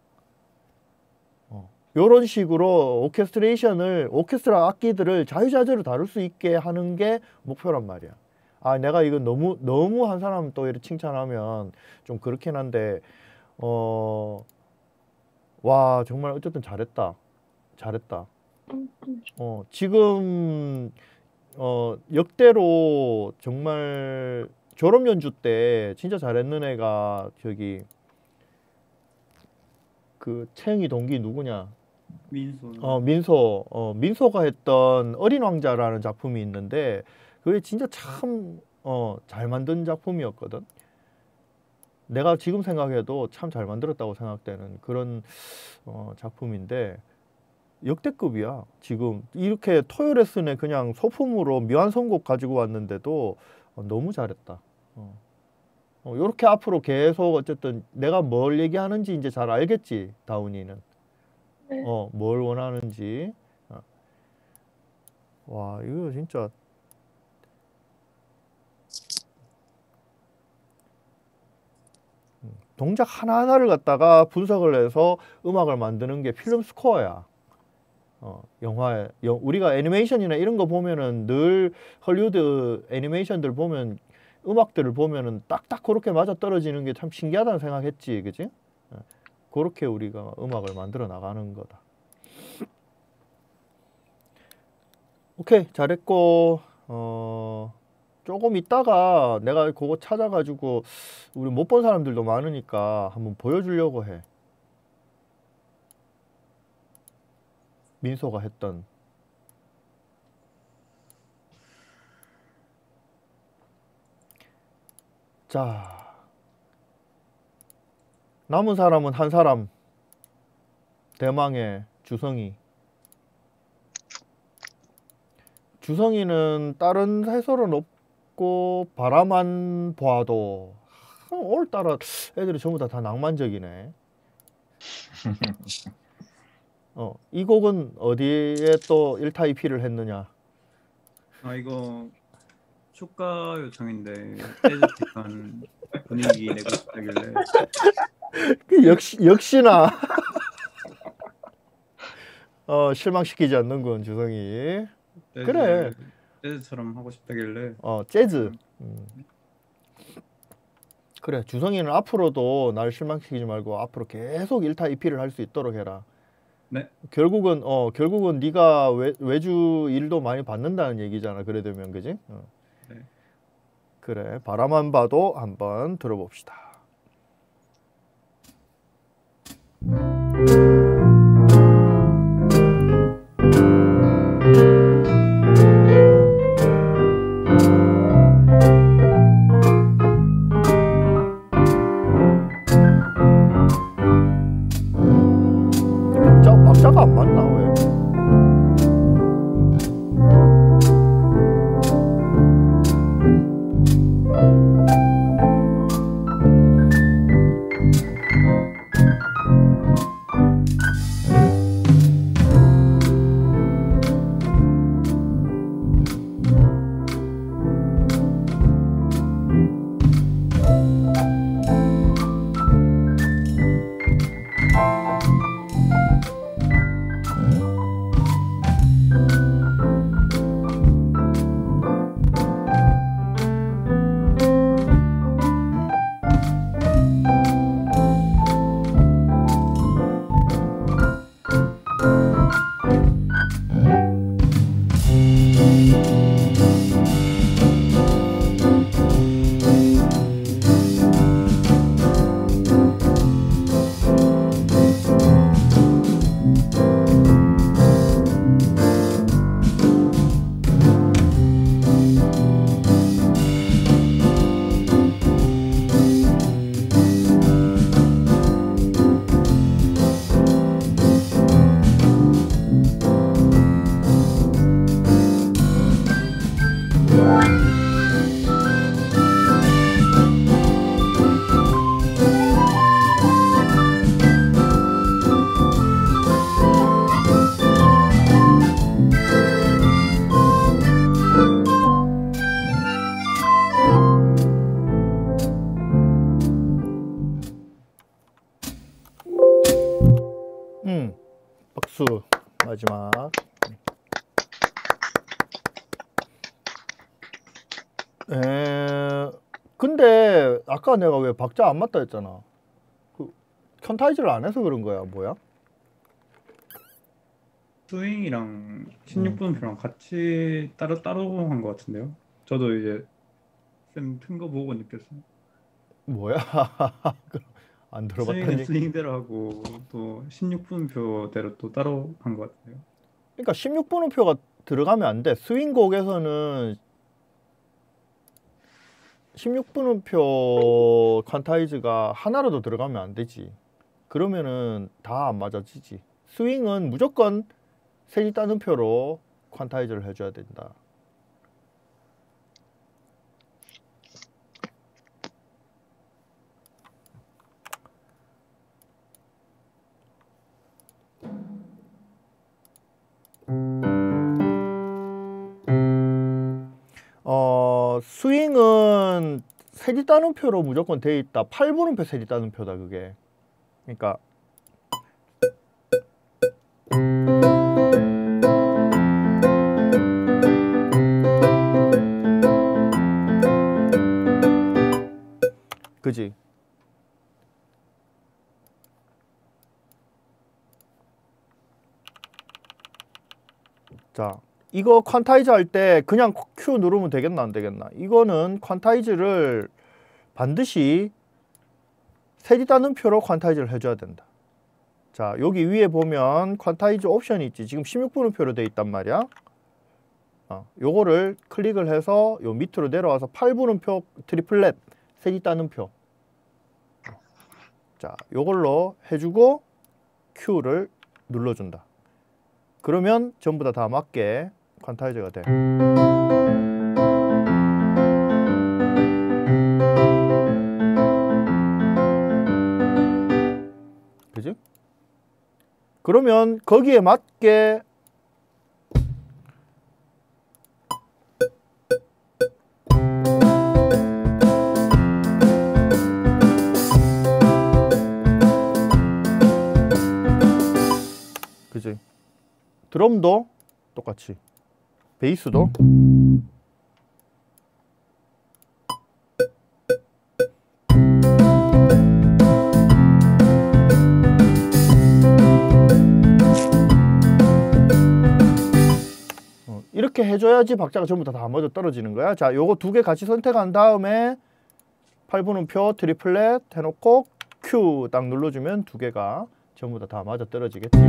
요런 식으로 오케스트라 악기들을 자유자재로 다룰 수 있게 하는 게 목표란 말이야. 아, 내가 이거 너무 한 사람 또 이렇게 칭찬하면 좀 그렇긴 한데, 와, 정말 어쨌든 잘했다. 지금, 역대로 정말 졸업 연주 때 진짜 잘했는 애가 저기, 그 채영이 동기 누구냐? 민소가 했던 어린 왕자라는 작품이 있는데, 그게 진짜 참, 잘 만든 작품이었거든. 내가 지금 생각해도 참 잘 만들었다고 생각되는 그런 작품인데, 역대급이야. 지금 이렇게 토요 레슨에 그냥 소품으로 미완성곡 가지고 왔는데도 너무 잘했다. 요렇게 앞으로 계속 어쨌든 내가 뭘 얘기하는지 이제 잘 알겠지, 다운이는. 네. 뭘 원하는지. 와, 이거 진짜 동작 하나하나를 갖다가 분석을 해서 음악을 만드는 게 필름 스코어야. 영화에 우리가 애니메이션이나 이런 거 보면은 늘 헐리우드 애니메이션들 보면 음악들을 보면은 딱딱 그렇게 맞아 떨어지는 게 참 신기하다는 생각했지, 그지? 그렇게 우리가 음악을 만들어 나가는 거다. 오케이, 잘했고, 조금 있다가 내가 그거 찾아가지고 우리 못 본 사람들도 많으니까 한번 보여주려고 해. 민소가 했던. 자, 남은 사람은 한 사람. 대망의 주성이. 주성이는 다른 해설은 있고 바라만 봐도 오늘따라 애들이 전부 다 낭만적이네. 이 곡은 어디에 또 1타 2피를 했느냐? 아 이거 축가 요청인데 재즈 약간 분위기 내고 싶다길래 역시나 실망시키지 않는군 주성이. 그래. 재즈처럼 하고 싶다길래 재즈. 그래 주성이는 앞으로도 날 실망시키지 말고 앞으로 계속 1타 2피를 할 수 있도록 해라. 네. 결국은 네가 외주 일도 많이 받는다는 얘기잖아. 그래 되면 그지? 네. 그래 바라만 봐도 한번 들어봅시다. 박자가 안 맞나 왜? 박수. 마지막. 근데 아까 내가 왜 박자 안 맞다 했잖아. 켠타이즈를 안 해서 그런 거야 뭐야? 스윙이랑 16분표랑 같이 따로 한 것 같은데요. 저도 이제 쌤 튼 거 보고 느꼈어요. 뭐야? 안 들어봤다니. 스윙은 스윙대로 하고 또 16분표대로 또 따로 한 것 같아요. 그러니까 16분음표가 들어가면 안 돼. 스윙곡에서는 16분음표 퀀타이즈가 하나라도 들어가면 안 되지. 그러면은 다 안 맞아지지. 스윙은 무조건 세지 따옴표로 퀀타이즈를 해줘야 된다. 스윙은 세지 따옴표로 무조건 돼 있다. 8분음표 세지 따옴표다 그게. 그러니까 그지? 자, 이거 퀀타이즈 할 때 그냥 Q 누르면 되겠나 안 되겠나? 이거는 퀀타이즈를 반드시 세지 따옴표로 퀀타이즈를 해줘야 된다. 자, 여기 위에 보면 퀀타이즈 옵션이 있지. 지금 16분음표로 돼 있단 말이야. 요거를 클릭을 해서 요 밑으로 내려와서 8분음표 트리플렛 세지 따옴표. 자, 요걸로 해주고 Q를 눌러준다. 그러면 전부 다 맞게 퀀타이즈가 돼. 그러면 거기에 맞게 그지? 드럼도 똑같이, 베이스도 이렇게 해줘야지 박자가 전부 다 맞아 떨어지는 거야. 자, 요거 두 개 같이 선택한 다음에 8분음표 트리플렛 해놓고 Q 딱 눌러주면 두 개가 전부 다 맞아 떨어지겠지.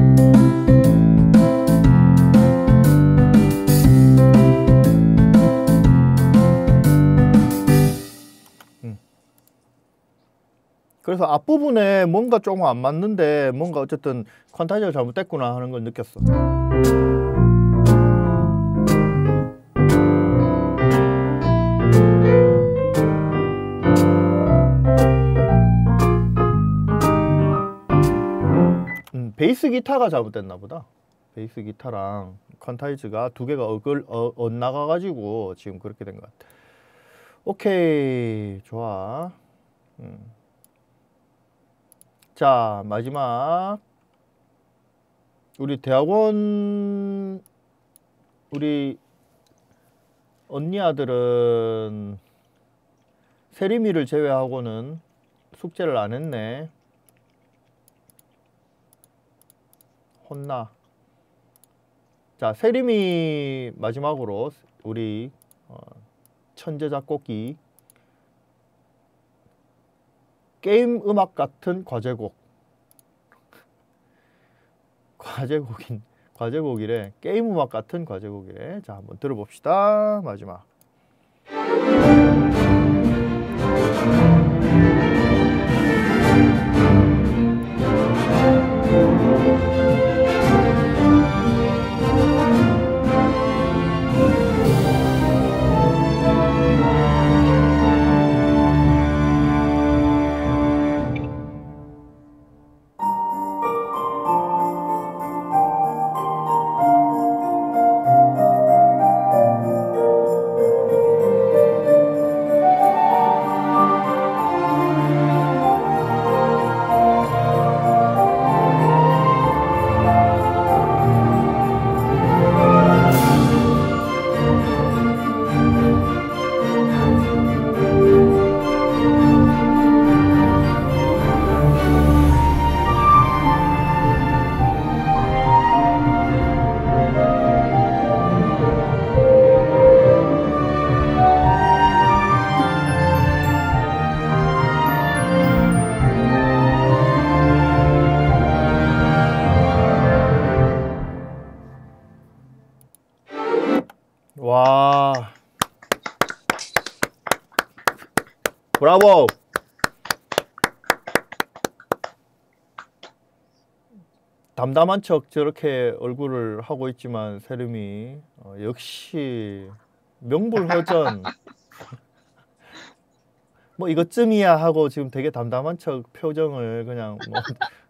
그래서 앞부분에 뭔가 조금 안 맞는데 뭔가 어쨌든 퀀타이저가 잘못됐구나 하는 걸 느꼈어. 베이스 기타가 잘못됐나 보다. 베이스 기타랑 퀀타이즈가 두 개가 엇나가가지고 지금 그렇게 된 것 같아. 오케이, 좋아. 자, 마지막 우리 대학원 우리 언니 아들은 세리미를 제외하고는 숙제를 안 했네. 혼나. 자, 세림이 마지막으로 우리 천재 작곡이 게임 음악 같은 과제곡. 과제곡이래. 게임 음악 같은 과제곡이래. 자, 한번 들어봅시다. 마지막. 와, 브라보. 담담한 척 저렇게 얼굴을 하고 있지만 세림이 역시 명불허전. 뭐 이것쯤이야 하고 지금 되게 담담한 척 표정을 그냥 뭐.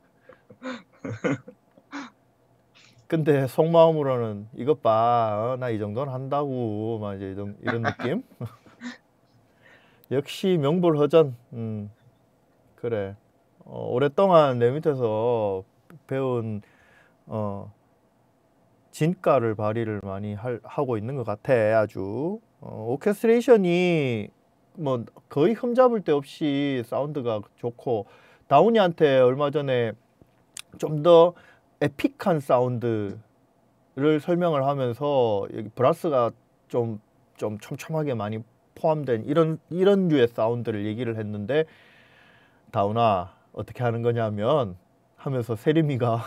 근데 속마음으로는 이것 봐, 나 이 정도는 한다고 막 이제 이런 느낌. 역시 명불허전. 그래. 오랫동안 내 밑에서 배운 진가를 발휘를 많이 하고 있는 것 같아. 아주 오케스트레이션이 뭐 거의 흠잡을 데 없이 사운드가 좋고, 다운이한테 얼마 전에 좀 더 에픽한 사운드를 설명을 하면서 여기 브라스가 좀 촘촘하게 많이 포함된 이런 류의 사운드를 얘기를 했는데, 다운아 어떻게 하는 거냐면 하면서 세림이가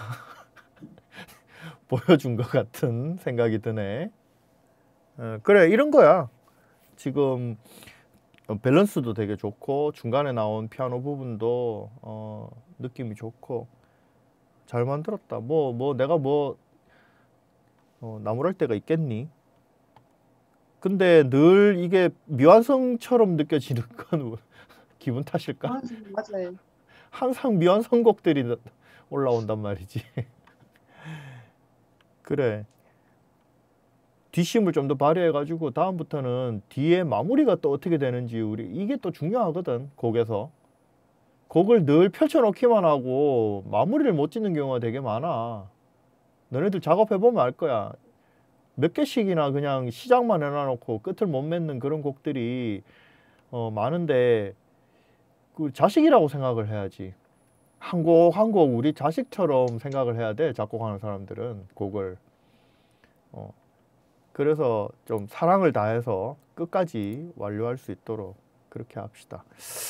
보여준 것 같은 생각이 드네. 그래, 이런 거야. 지금 밸런스도 되게 좋고 중간에 나온 피아노 부분도 느낌이 좋고 잘 만들었다. 내가 나무랄 때가 있겠니? 근데 늘 이게 미완성처럼 느껴지는 건 기분 탓일까? 맞아요. 항상 미완성곡들이 올라온단 말이지. 그래. 뒷심을 좀 더 발휘해가지고 다음부터는 뒤에 마무리가 또 어떻게 되는지 우리 이게 또 중요하거든. 곡에서. 곡을 늘 펼쳐놓기만 하고 마무리를 못 짓는 경우가 되게 많아. 너네들 작업해보면 알 거야. 몇 개씩이나 그냥 시작만 해놔놓고 끝을 못 맺는 그런 곡들이 많은데 그 자식이라고 생각을 해야지. 한 곡 한 곡 우리 자식처럼 생각을 해야 돼. 작곡하는 사람들은 곡을. 그래서 좀 사랑을 다해서 끝까지 완료할 수 있도록 그렇게 합시다.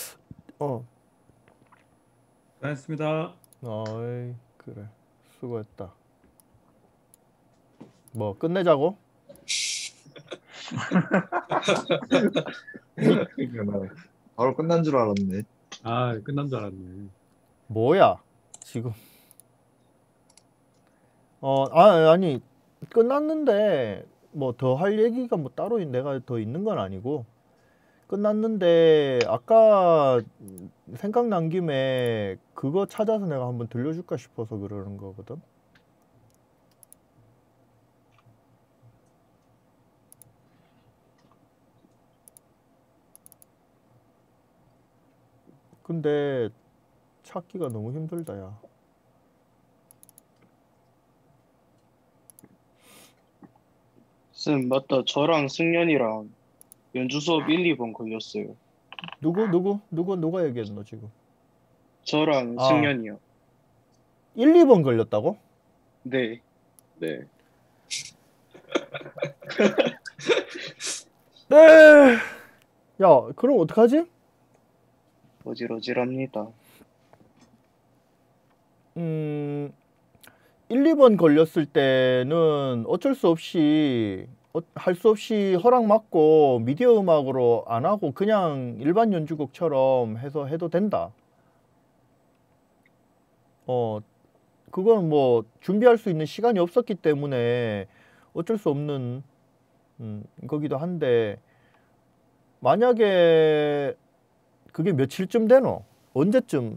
고생했습니다. 어이, 그래. 수고했다. 뭐 끝내자고? 바로 끝난 줄 알았네. 아, 끝난 줄 알았네. 뭐야 지금? 아니 끝났는데 뭐 더 할 얘기가 뭐 따로 내가 더 있는 건 아니고 끝났는데 아까 생각난 김에 그거 찾아서 내가 한번 들려줄까 싶어서 그러는 거거든. 근데 찾기가 너무 힘들다 야. 쌤, 맞다. 저랑 승연이랑 연주 수업 1, 2번 걸렸어요. 누가 얘기했노 지금? 저랑 아. 승연이요. 1, 2번 걸렸다고? 네. 네. 네. 야, 그럼 어떡하지? 어질어질합니다. 1, 2번 걸렸을 때는 어쩔 수 없이 할 수 없이 허락 받고 미디어 음악으로 안 하고 그냥 일반 연주곡처럼 해서 해도 된다. 그건 뭐 준비할 수 있는 시간이 없었기 때문에 어쩔 수 없는 거기도 한데 만약에 그게 며칠쯤 되노? 언제쯤?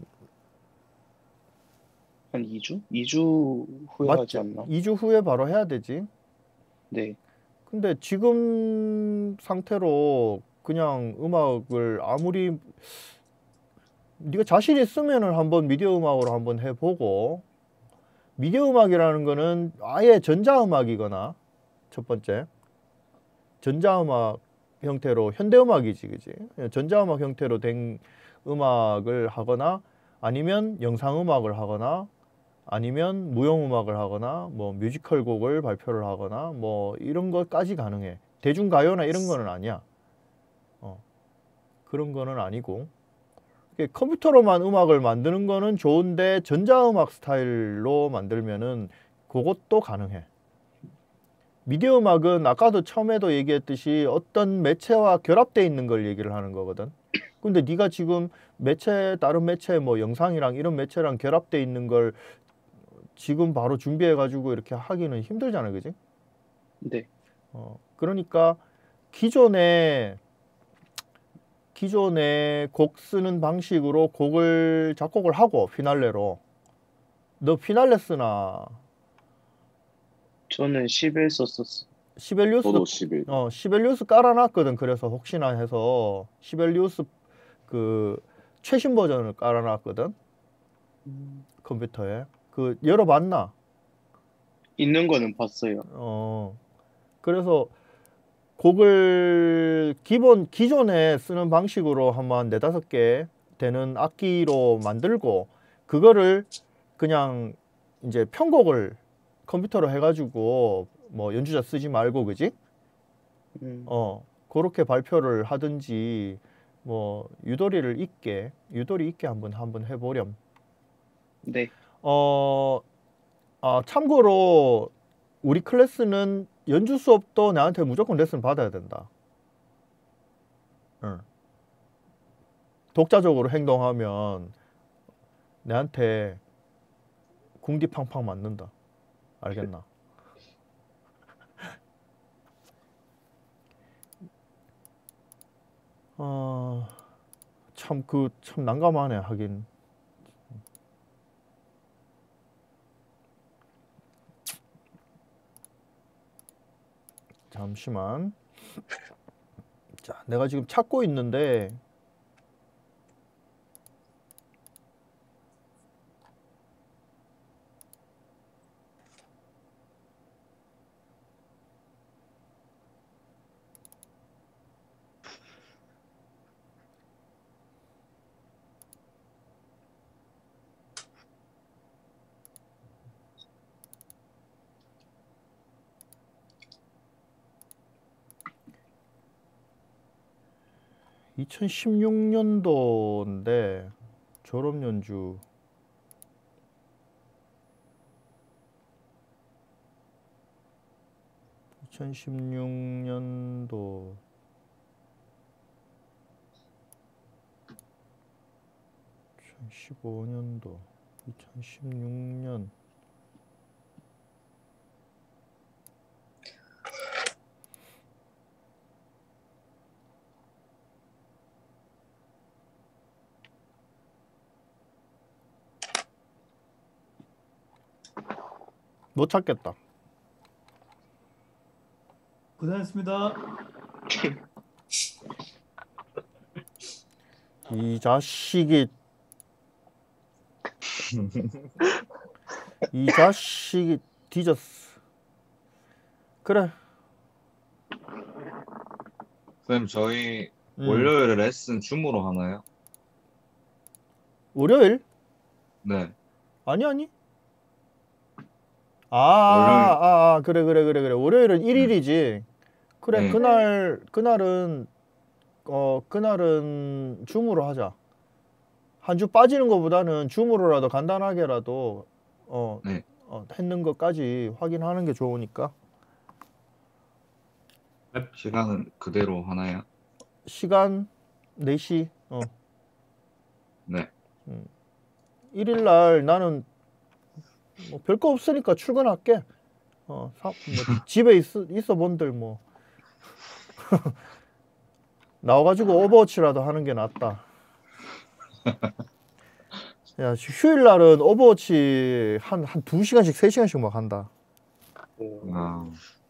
한 2주? 2주 후에 맞지? 하지 않나? 2주 후에 바로 해야 되지. 네. 근데 지금 상태로 그냥 음악을 아무리 네가 자신 있으면은 한번 미디어 음악으로 한번 해보고, 미디어 음악이라는 거는 아예 전자음악이거나, 첫 번째 전자음악 형태로, 현대음악이지 그지? 전자음악 형태로 된 음악을 하거나 아니면 영상음악을 하거나 아니면 무용음악을 하거나 뭐 뮤지컬 곡을 발표를 하거나 뭐 이런 것까지 가능해. 대중가요나 이런 거는 아니야. 그런 거는 아니고, 컴퓨터로만 음악을 만드는 거는 좋은데 전자음악 스타일로 만들면은 그것도 가능해. 미디어 음악은 아까도 처음에도 얘기했듯이 어떤 매체와 결합되어 있는 걸 얘기를 하는 거거든. 근데 네가 지금 매체, 다른 매체 뭐 영상이랑 이런 매체랑 결합되어 있는 걸 지금 바로 준비해 가지고 이렇게 하기는 힘들잖아, 그지? 네. 그러니까 기존에 곡 쓰는 방식으로 작곡을 하고 피날레로. 너 피날레 쓰나? 저는 10일 썼었어. 시벨리우스, 저도 10일. 시벨리우스 깔아놨거든. 그래서 혹시나 해서 시벨리우스 그 최신 버전을 깔아놨거든. 컴퓨터에. 그 열어봤나? 있는 거는 봤어요. 그래서 곡을 기존에 쓰는 방식으로 한번 4-5개 되는 악기로 만들고, 그거를 그냥 이제 편곡을 컴퓨터로 해가지고 뭐 연주자 쓰지 말고, 그지? 그렇게 발표를 하든지 뭐 유도리 있게 한번 해보렴. 네. 참고로 우리 클래스는 연주 수업도 나한테 무조건 레슨 받아야 된다. 독자적으로 행동하면 내한테 궁디 팡팡 맞는다. 알겠나? 참 난감하네 하긴. 잠시만. 자, 내가 지금 찾고 있는데 (2016년도인데) 졸업연주 2016년도 2015년도 2016년 못 찾겠다. 고생했습니다. 이 자식이 이 자식이 뒤졌어. 그래. 쌤, 저희 음. 월요일에 레슨 줌으로 하나요? 월요일? 네. 아니. 그래. 월요일은 1일이지. 그래, 네. 그날은 줌으로 하자. 한 주 빠지는 것보다는 줌으로라도 간단하게라도 네. 했는 것까지 확인하는 게 좋으니까. 시간은 그대로 하나요? 시간 4시. 네. 1일 날 나는 뭐 별거 없으니까 출근할게. 뭐 집에 있어 본들 뭐 나와가지고 오버워치라도 하는 게 낫다. 야, 휴일 날은 오버워치 한 2시간씩 3시간씩 막 한다. 아,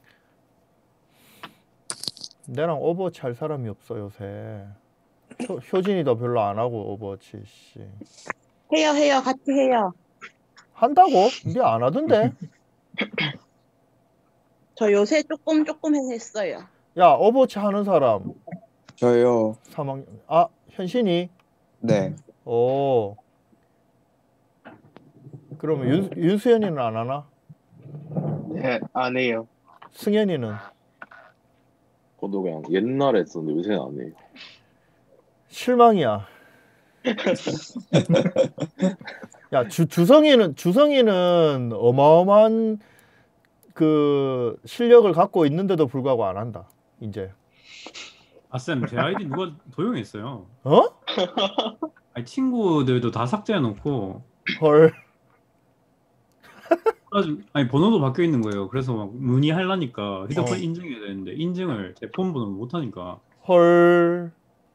내랑 오버워치 할 사람이 없어 요새. 효진이도 별로 안 하고 오버워치 씨. 해요. 같이 해요. 한다고? 니 안 하던데? 저 요새 조금 했어요. 야, 오버워치 하는 사람 저요. 3학년. 현신이? 네. 오. 그러면 윤수연이는 안 하나? 네, 안 해요. 승현이는? 저도 그냥 옛날에 했었는데 요새는 안 해요. 실망이야. 야, 주성이는 어마어마한 그 실력을 갖고 있는데도 불구하고 안 한다. 이제. 쌤, 제 아이디 누가 도용했어요. 어? 아니, 친구들도 다 삭제해놓고 헐. 아니 번호도 바뀌어 있는 거예요. 그래서 막 문의하려니까 휴대폰 어. 인증해야 되는데 인증을 제 폰 번호로 못 하니까. 헐.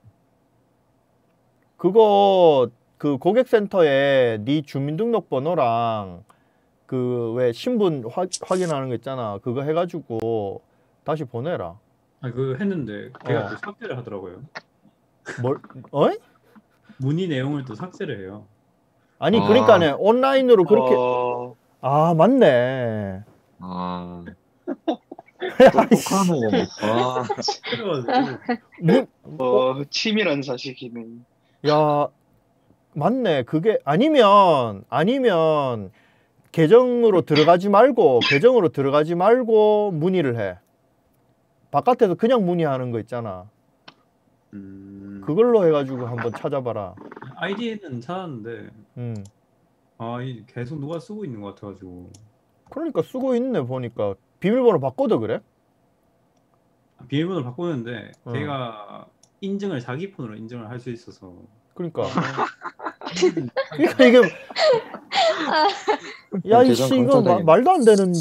그거 그 고객센터에 네 주민등록번호랑 그 왜 신분 확인하는 거 있잖아. 그거 해가지고 다시 보내라. 아니 그거 했는데 걔가 또 삭제를 하더라고요. 어이? 문의 내용을 또 삭제를 해요. 아니 그러니까네 온라인으로 그렇게 맞네. 똑똑하노. 그래가지고 치밀한 자식이네. 야, 맞네. 그게 아니면 계정으로 들어가지 말고 문의를 해. 바깥에서 그냥 문의하는 거 있잖아. 그걸로 해가지고 한번 찾아봐라. 아이디는 찾았는데 이 계속 누가 쓰고 있는 것 같아가지고. 그러니까 쓰고 있네 보니까. 비밀번호 바꿔도 그래? 비밀번호를 바꾸는데 걔가 인증을 자기 폰으로 인증을 할 수 있어서. 그러니까 이게 야 이씨 이거 말도 안 되는.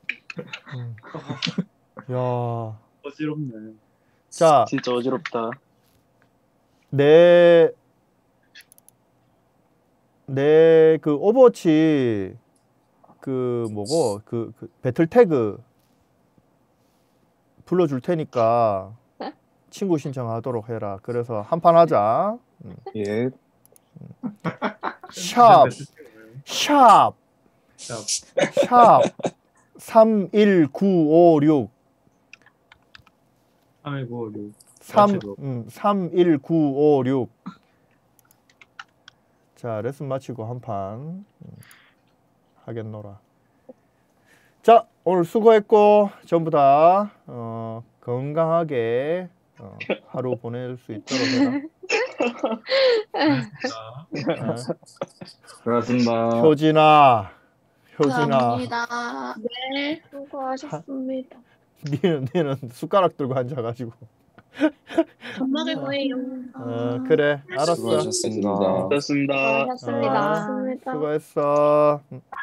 야 어지럽네. 자, 진짜 어지럽다. 내 그 오버워치 그 뭐고 그 배틀 태그 불러줄 테니까 친구 신청하도록 해라. 그래서 한 판 하자. 예. 샵 샵. 31956 31956 31956. 자, 레슨 마치고 한 판 하겠노라. 자, 오늘 수고했고 전부 다 건강하게 하루 보낼 수 있도록 해라. 고맙습니다. 효진아. 감사합니다. 네. 수고하셨습니다. 니는 숟가락 들고 앉아가지고. 밥 먹을 거예요. 그래, 알았어. 수고하셨습니다. 고맙습니다. 수고하셨습니다. 수고했어.